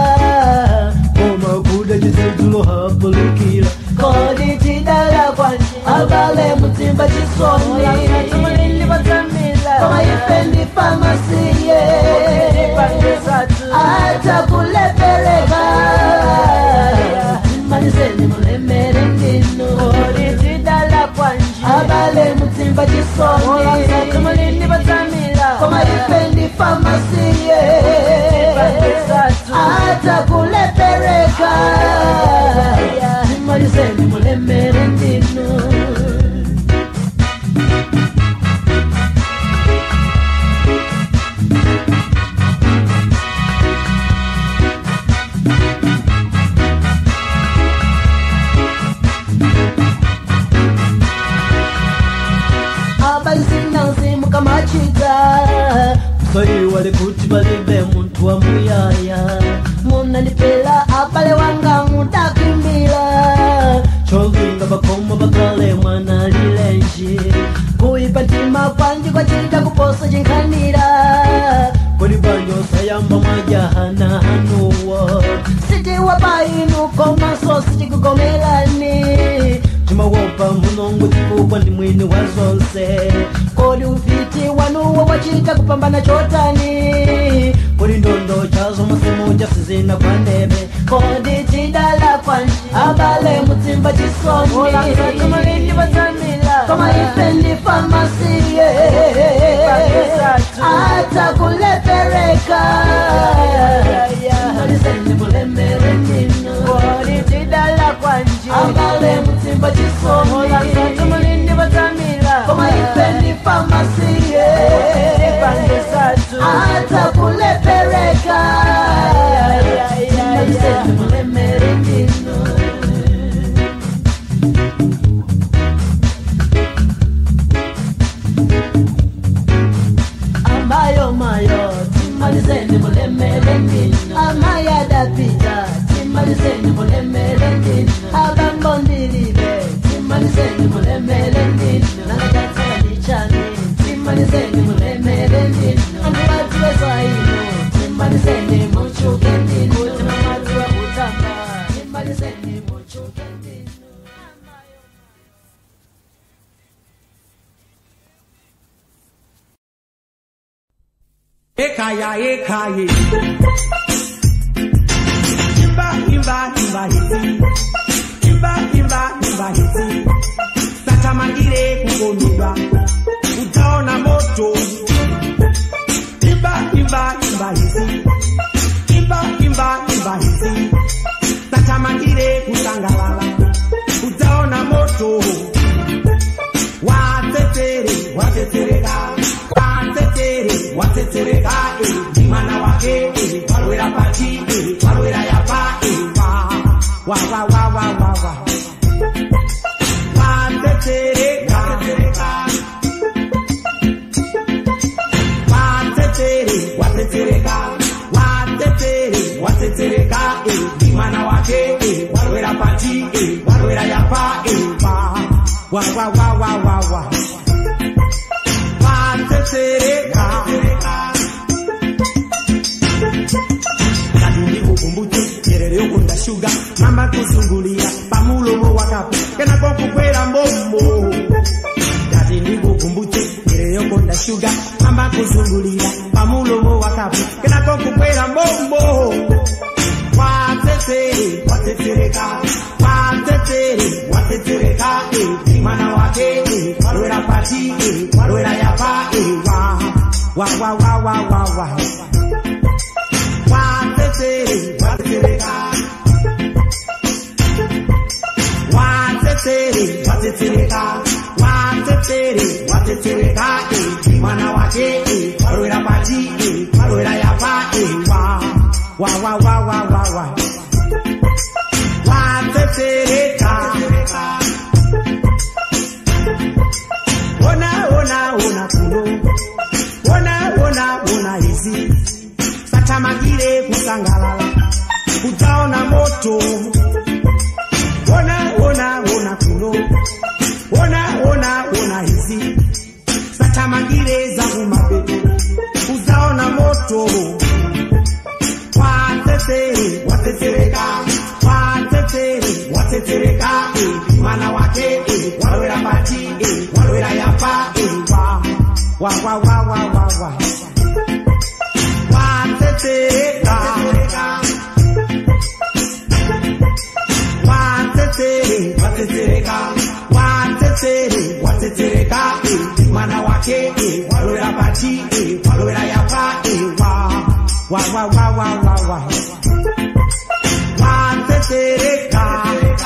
Koma kuda jisetulo hapulukila Kodi tidala kwanji Abale mutimba chisoni Ola tumalili batamila Koma ifendi famasiye Ata kulepeleka Manizeni mulemere ndino Kodi tidala kwanji Abale mutimba chisoni Ola tumalili batamila Koma ifendi famasiye Ata kulepeleka Manizeni mulemere ndino Soyi wale kuti balibe muntu wa muyaya Muna nipela apale wanga muda mulungu chifukwa ndi mwini wa zonse. Kodi ufiti wanuwo wachita kupambana chotani, kodi ndondo chazo musimuja sizina kwa nebe. Kodi chidala kwanji abale mutimba chisoni, ola kama lindi batamila kama ifendi famasi ata kulepereka maliseni mulemere nino. Kodi chidala kwanji abale mutimba chisoni, ola kama lindi batamila kama ifendi famasi ata kulepereka maliseni mulemere nino. Amayo mayo timalizeni mulemere nino. Amaya dapita timalizeni mulemere nino. Abambondiribe timalizeni mulemere nino. Nangatata nichani timalizeni mulemere nino. Amatu bezaino timalizeni muchuke nino. Utamatu wa utamba timalizeni muchuke nino. Ekaya ekaye Imba imba imba hiti Imba imba imba hiti Sata mangire kukonuba Utaona moto Imba imba imba hiti Imba imba imba hiti Sata mangire kusangalala Utaona moto Watetere watetereka Watetere watetereka Dimana wake Walwera pati Walwera yapa Wa wa wa wa wa wa Watetereka Watetere watetereka Watetere watetereka Dimana wake Walwera pati Walwera yapa Wa wa wa wa wa wa Watetereka Kadindi kukumbuti Nyerere yokunda shuga Mama kuzungulia Pamulomo wakapu Kena kwa kukwela mbombo Kadindi kukumbuti Nyerere yokunda shuga Mama kuzungulia Pamulomo wakapu Kena kwa kukwela mbombo Watetere Watetereka Watetere Watetereka Dimana wake Walwera pati Walwera yapa Wa wa wa wa wa wa Watetere Watetereka Watetere Watetereka Watetere Watetereka Dimana wake Walwera pati Walwera yapa Wa wa wa wa wa wa Watetereka Ona ona ona kuno Ona ona ona hizi Sata magire kusangalala Utaona moto Ona ona ona kuno Ona ona ona hizi Sata magire zangu mapepe Utaona moto Watetere watetereka Watetere watetereka Mana wake Walwera pati Walwera yapa Wa wa wa wa wa wa Watetereka Watetere Watetereka Watetere Watetereka Mana wake Walwera pati Walwera yapa Wa wa wa wa wa wa Watetereka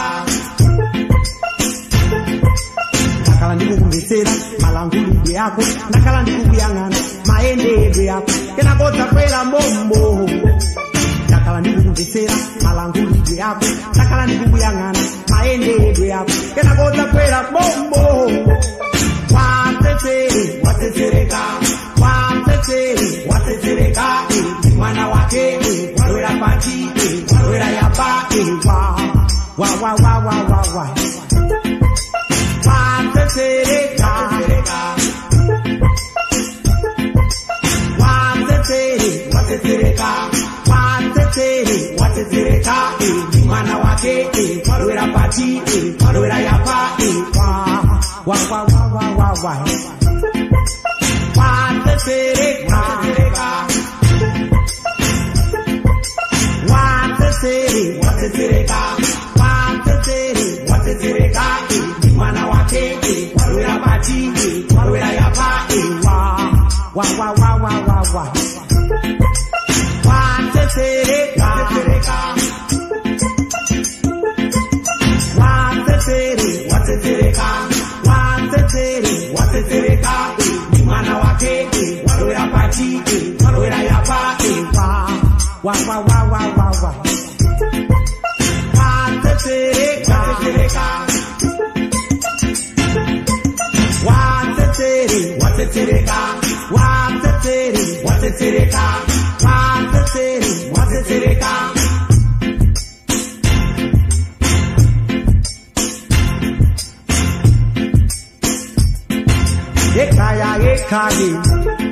Nakala ndiku kumvetera malangulidwe yako Nakala ndiku kuyangana maendedwe yako Kena kota kwela mbombo Nakala ndiku kumvetera malangulidwe yako Nakala ndiku kuyangana maendedwe yako Kena kota kwela mbombo Watetere Watetereka Watetere Watetereka Mwana wake Walwera pati Walwera yapa Wa wa wa wa wa wa Watetereka Watetere Watetereka Watetere Watetereka Mwana wake Walwera pati Walwera yapa wa wa wa wa wa wa. Watetereka, watetere, watetereka, watetere, watetereka. Mwana wake, wawera bati, wawera yapa, wa wa wa wa wa wa wa. Watetereka, watetereka. Watetere, watetereka, watetere, watetereka. Mwana wake, wawera bati, wawera yapa, wa wa wa wa wa wa. Watetereka, watetereka. Watetere, watetereka, watetere, watetereka, watetere, watetereka. Ekaya, ekaya.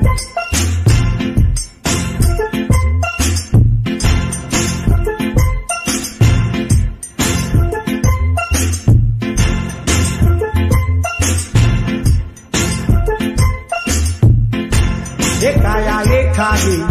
Ekaya, ekaya.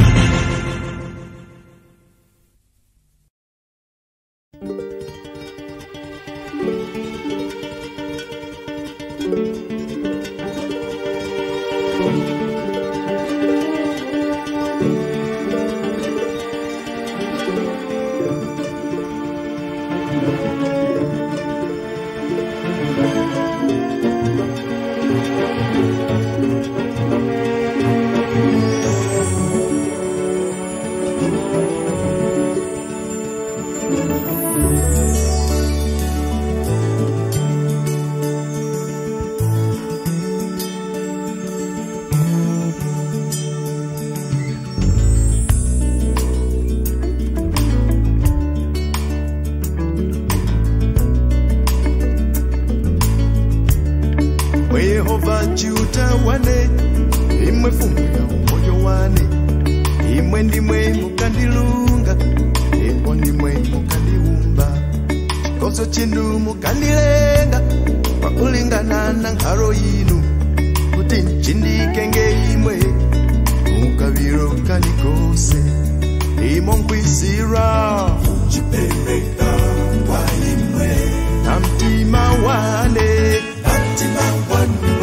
Chiutawane, imwe funga umoyo wane, imwe ndimwe mukandilunga, imwe ndimwe mukandiumba, koso chindu mukandilenga, pakulingana na nkaro yinu, kuti nchindikenge imwe, mukaviro kanikose, imo nkwisira, uchipereka kwa imwe, na mtima wane, na mtima wane.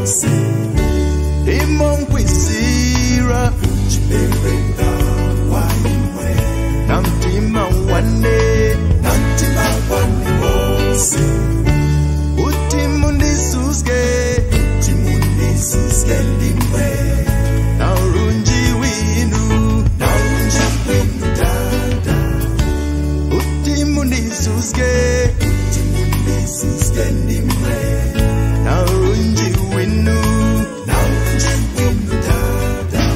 Imon kwisira uchipereka kwa imwe na mtima wane na mtima wane wose utimu ndisuske utimu ndisuske ndimwe na urunji winu na urunji winu dada utimu ndisuske utimu ndisuske ndimwe na urunji winu na urunji winu dada.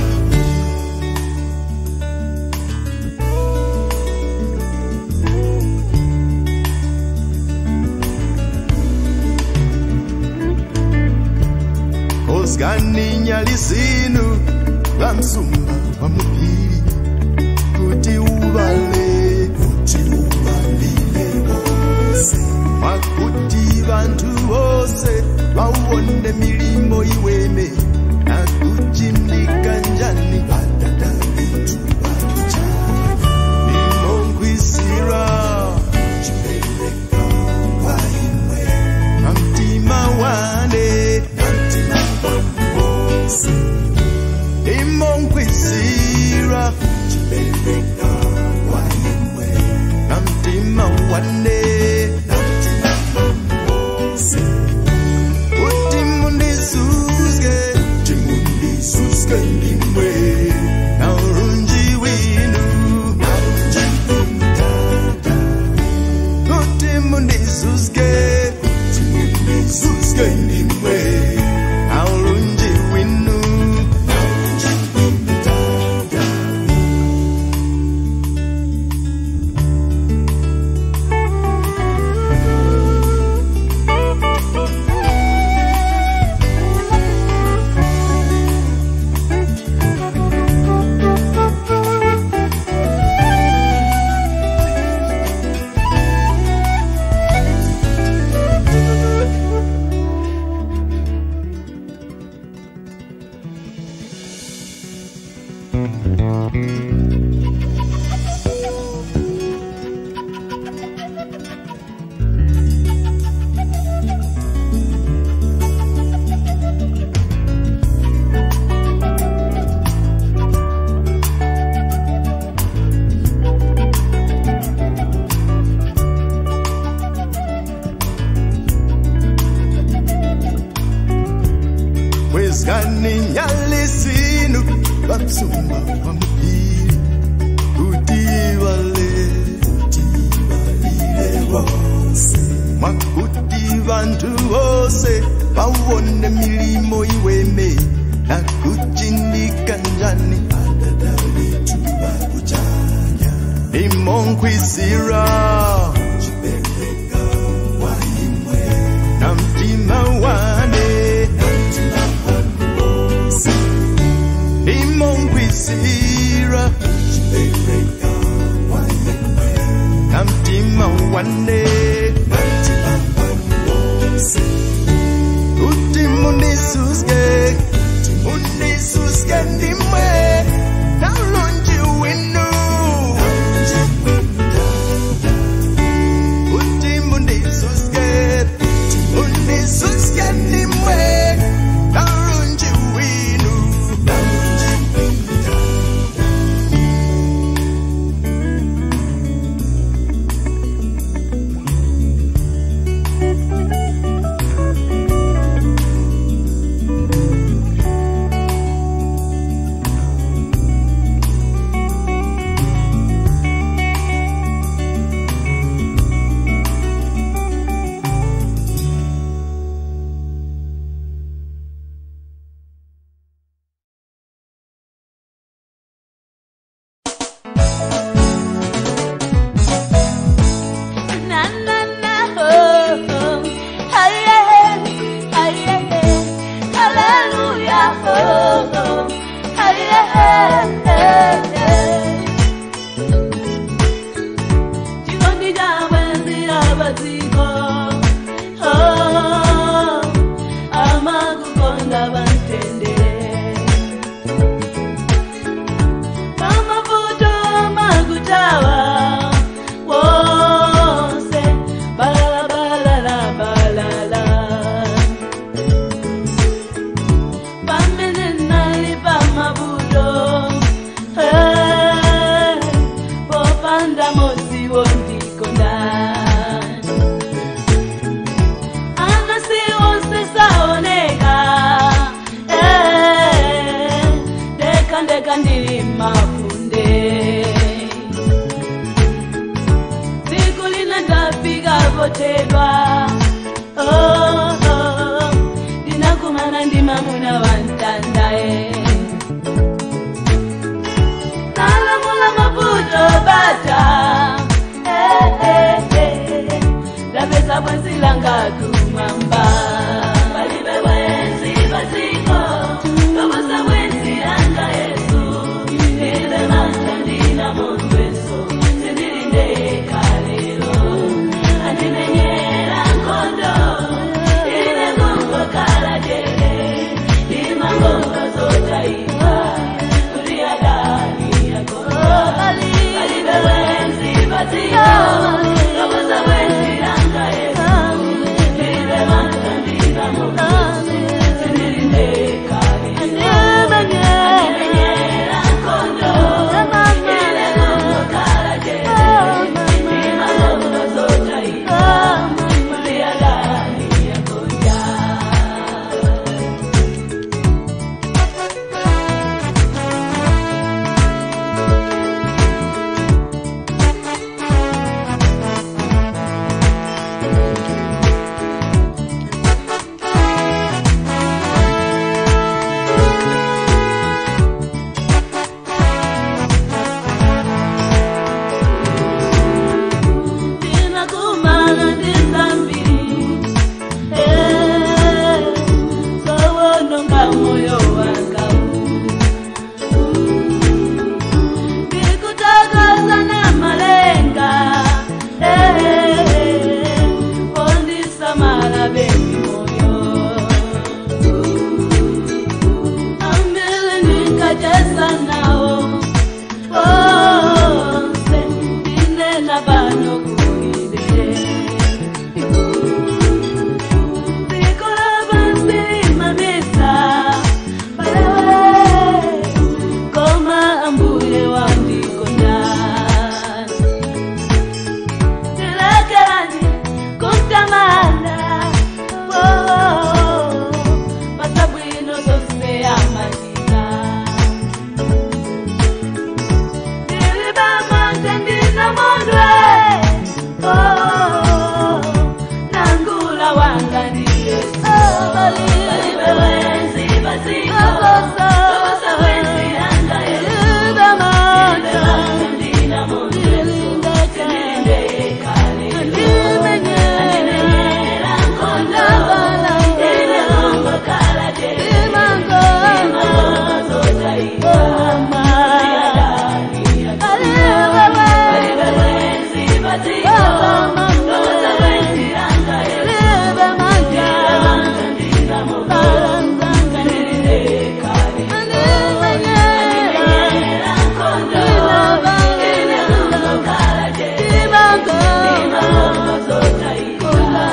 Osgani nyalisinu la msumba wa mupiri kuti uvale kuti uvalile wose makuti vantu vose vauone milimo iweme na kuchindika njani vatata vitu valuchani nimongwisira chipereka kwa imwe na mtima wane na mtima wane wose nimongwisira chipereka kwa imwe na mtima wane na mtima wane wose utimu ndisuske skani nyalisinu batsumba wamupili kutivale kutivale wose makuti vantu vose vawone milimo iweme nakuchindika njani adadalitu vakuchanya imonkwizira chipereka waimwe na mtima wane imonkwizira chipereka waimwe na mtima wane uti munisuske munisuske ndimwe naulonji winu uti munisuske munisuske ndimwe naulonji winu Thank you. mwanga wanga ni Yesu. Balibe wenzi baziko Tokosa wenzi anga Yesu. Libe manja ndina Yesu. Nilinde kale Nimenyera nkonda bala Ile mungo kala je Imango Zoja iba Balibe wenzi baziko Tokosa wenzi anga Yesu. Libe manja ndina Nilinde kale Nimenyera nkonda Ile mungo kala je Imango Zoja iba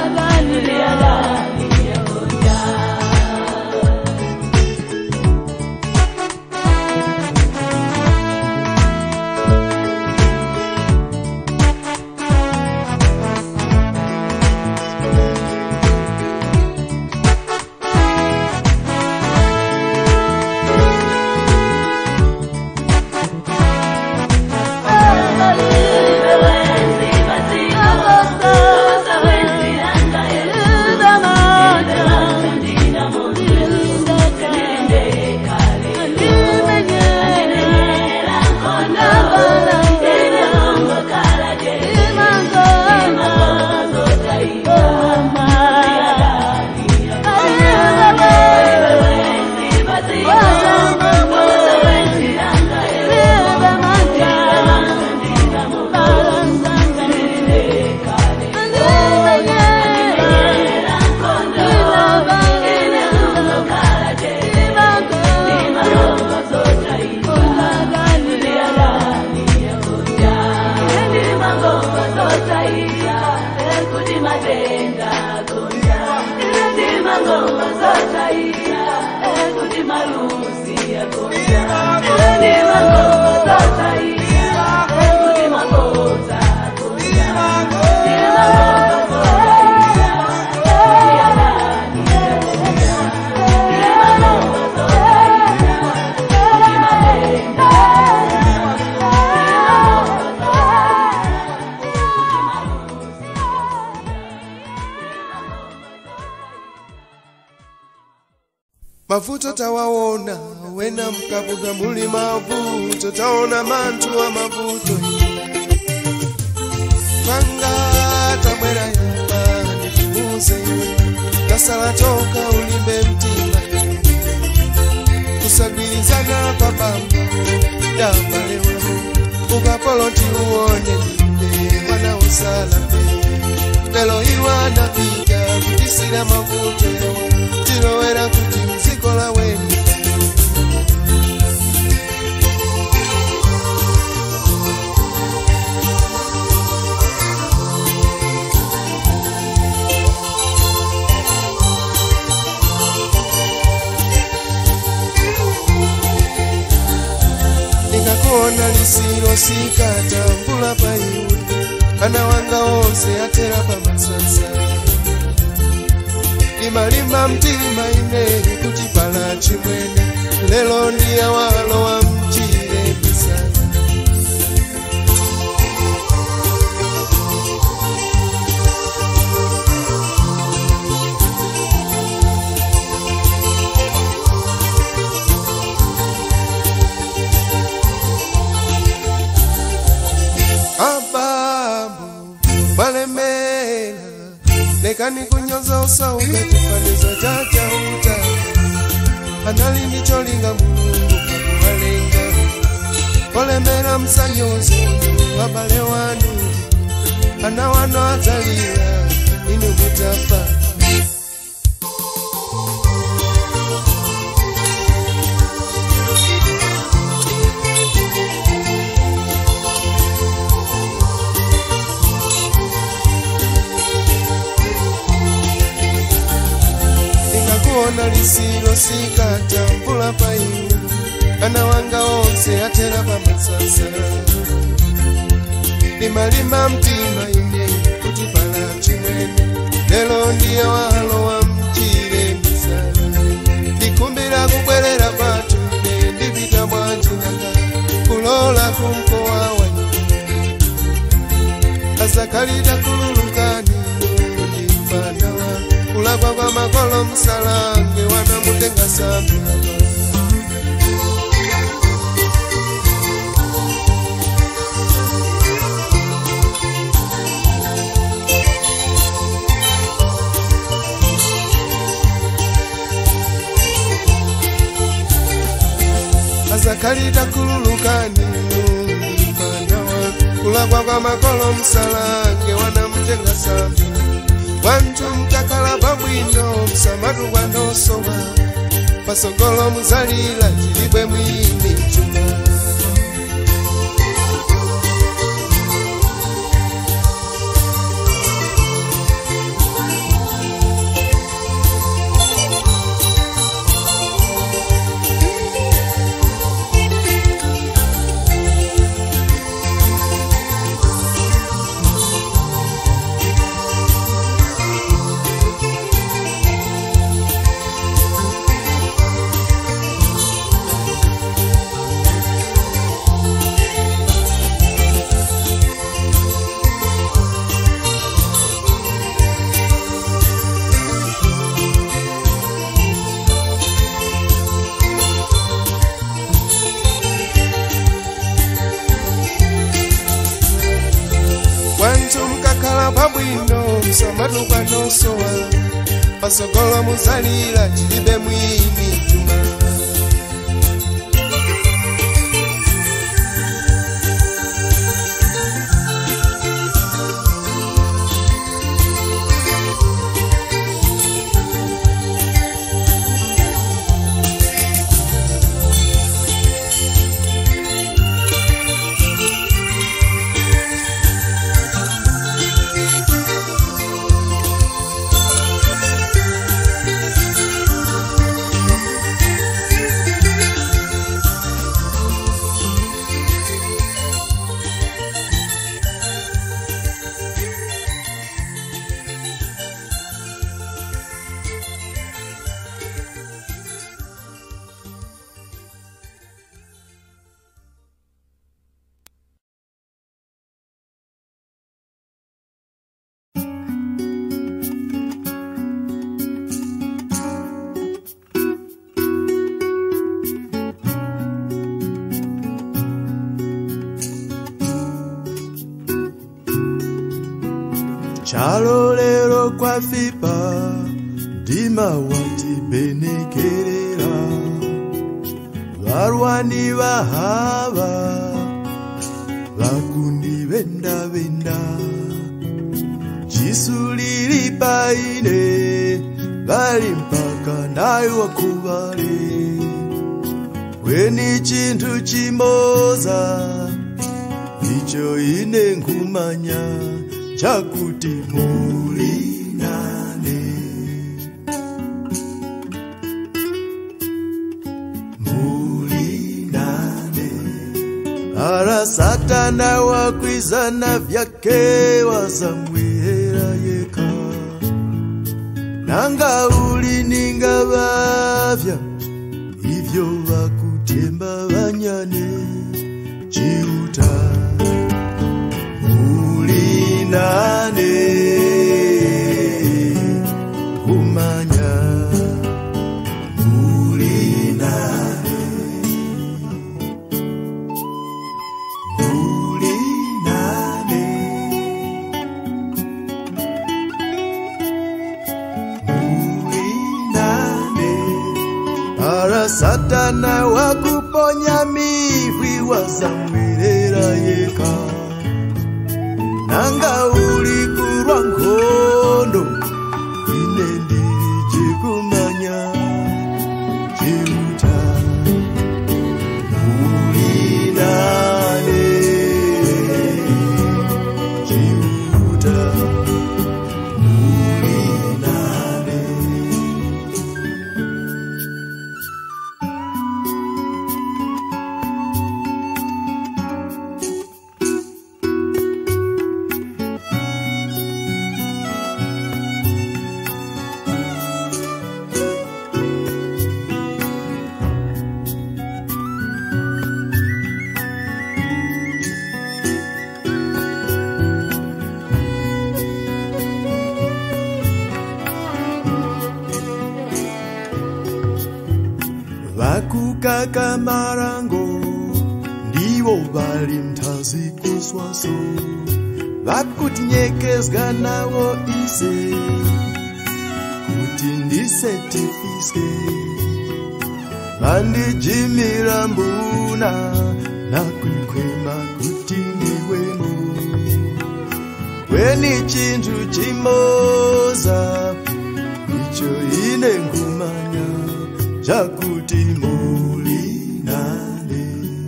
Mavuto tawaona wena mkabuga muli mavuto taona mantu wa mavuto Manga tamwera yamba nifuze Kasala toka ulimbe mtima Kusagilizana kwa bamba Dambalewa Ukapoloti uone ninde Wana usala Lelo hiwa na pija Kutisira mavuto Tilowera kuti mzikola weni Nikakuona lisiro sikata mbula payu Ana wanga ose atera pa masasa Imalima mtima ine kutipala chimwene Lelo ndiya walo wa mchile bisana Ababu balemela Nekani kunyoza usauka tufaniza jaja uta Anali nicholinga mungu kakuhalenga Olemera msanyoze wabale wanu Ana wano atalila inu mutapa Kuona lisilo sikata mpula payu Ana wanga onse atera pa masasa Limalima mtima ine kutipala chimwene Lelo ndiye walo wa mchile misala Dikumbira kubwerera patu ine ndipita mwanjinaka Kulola kumkoa wanyi Azakalita kululukani Ndipana wako talita kululukani manawa kulagwa kwa makolo msalange wanamutenga sambi wantu mtakala babwino msamatu wanosowa pasogolo muzalila chilibwe mwini chuma pabwino msamatu kwanosowa pasogolo muzalila chilibe mwini chuma Chalo lero kwa fipa dima wati benekerera varwani vahava vakundi venda venda jisu liri paine vari mpaka nayo wakuvare weni chintu chimoza icho ine ngumanya chakuti mulinane mulinane ara satana wakwizana vyake wazamwera yeka nanga ulininga vavya ivyo vakutemba vanyane chiuta nane kumanya mulinane mulinane mulinane para satana wakuponya mihwi wazamwirera yeka nanga uli kurwa nkhondo ine ndiri chikumanya chiuta mulinane chiuta mulinane vakukaka marango ndivo vari mtazi kuswaso vakutinyekesga navo ise kuti ndisetifiske vandijimira mbuna nakwikwema kuti ndiwemo weni chintu chimoza icho ine ngumanya chakuti muli nane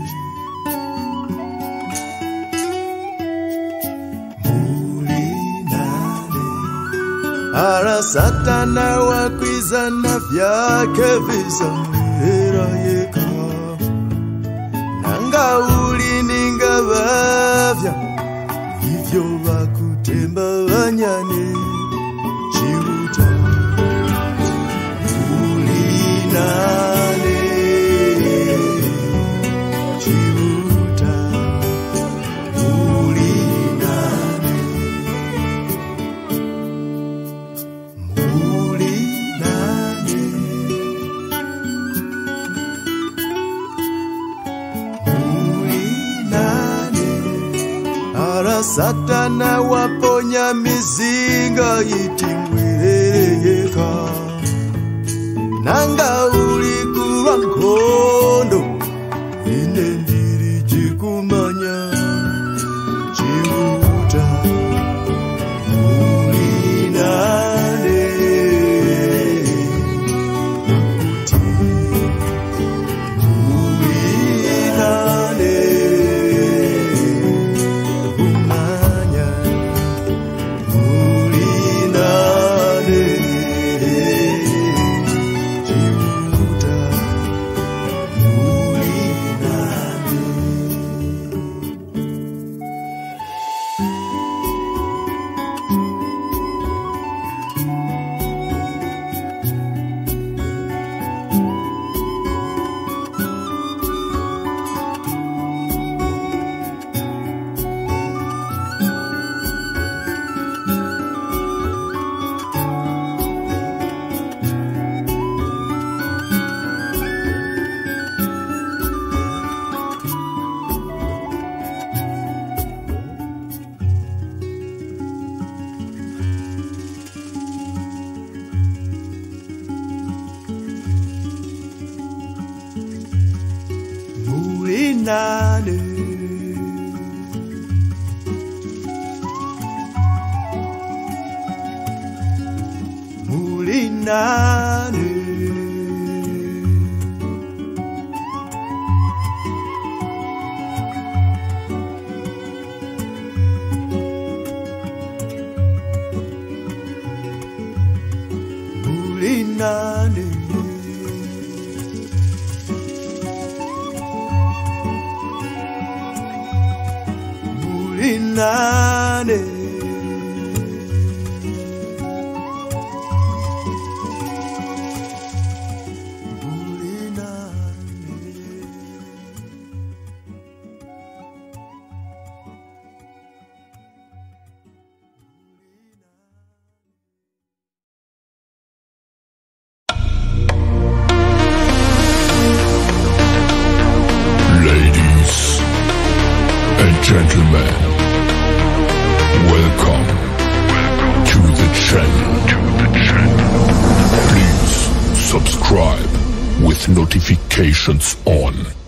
muli nane ara satana wakwizana vyake visamwera yeka nanga uli ninga vavya ivyo vakutemba vanyane chiruta ulinane chiruta ulinane mulinane mulinane ara satana waponya mizinga itingwireyeka nanga ulikulwa nkhondo ine ndiri chikumanya chiuta mulinane nakuti mulinane umanya mulinane chiuta mulinane mulinane mulinane mulinane mulinane Ladies and gentlemen, welcome to the channel. Please subscribe with notifications on.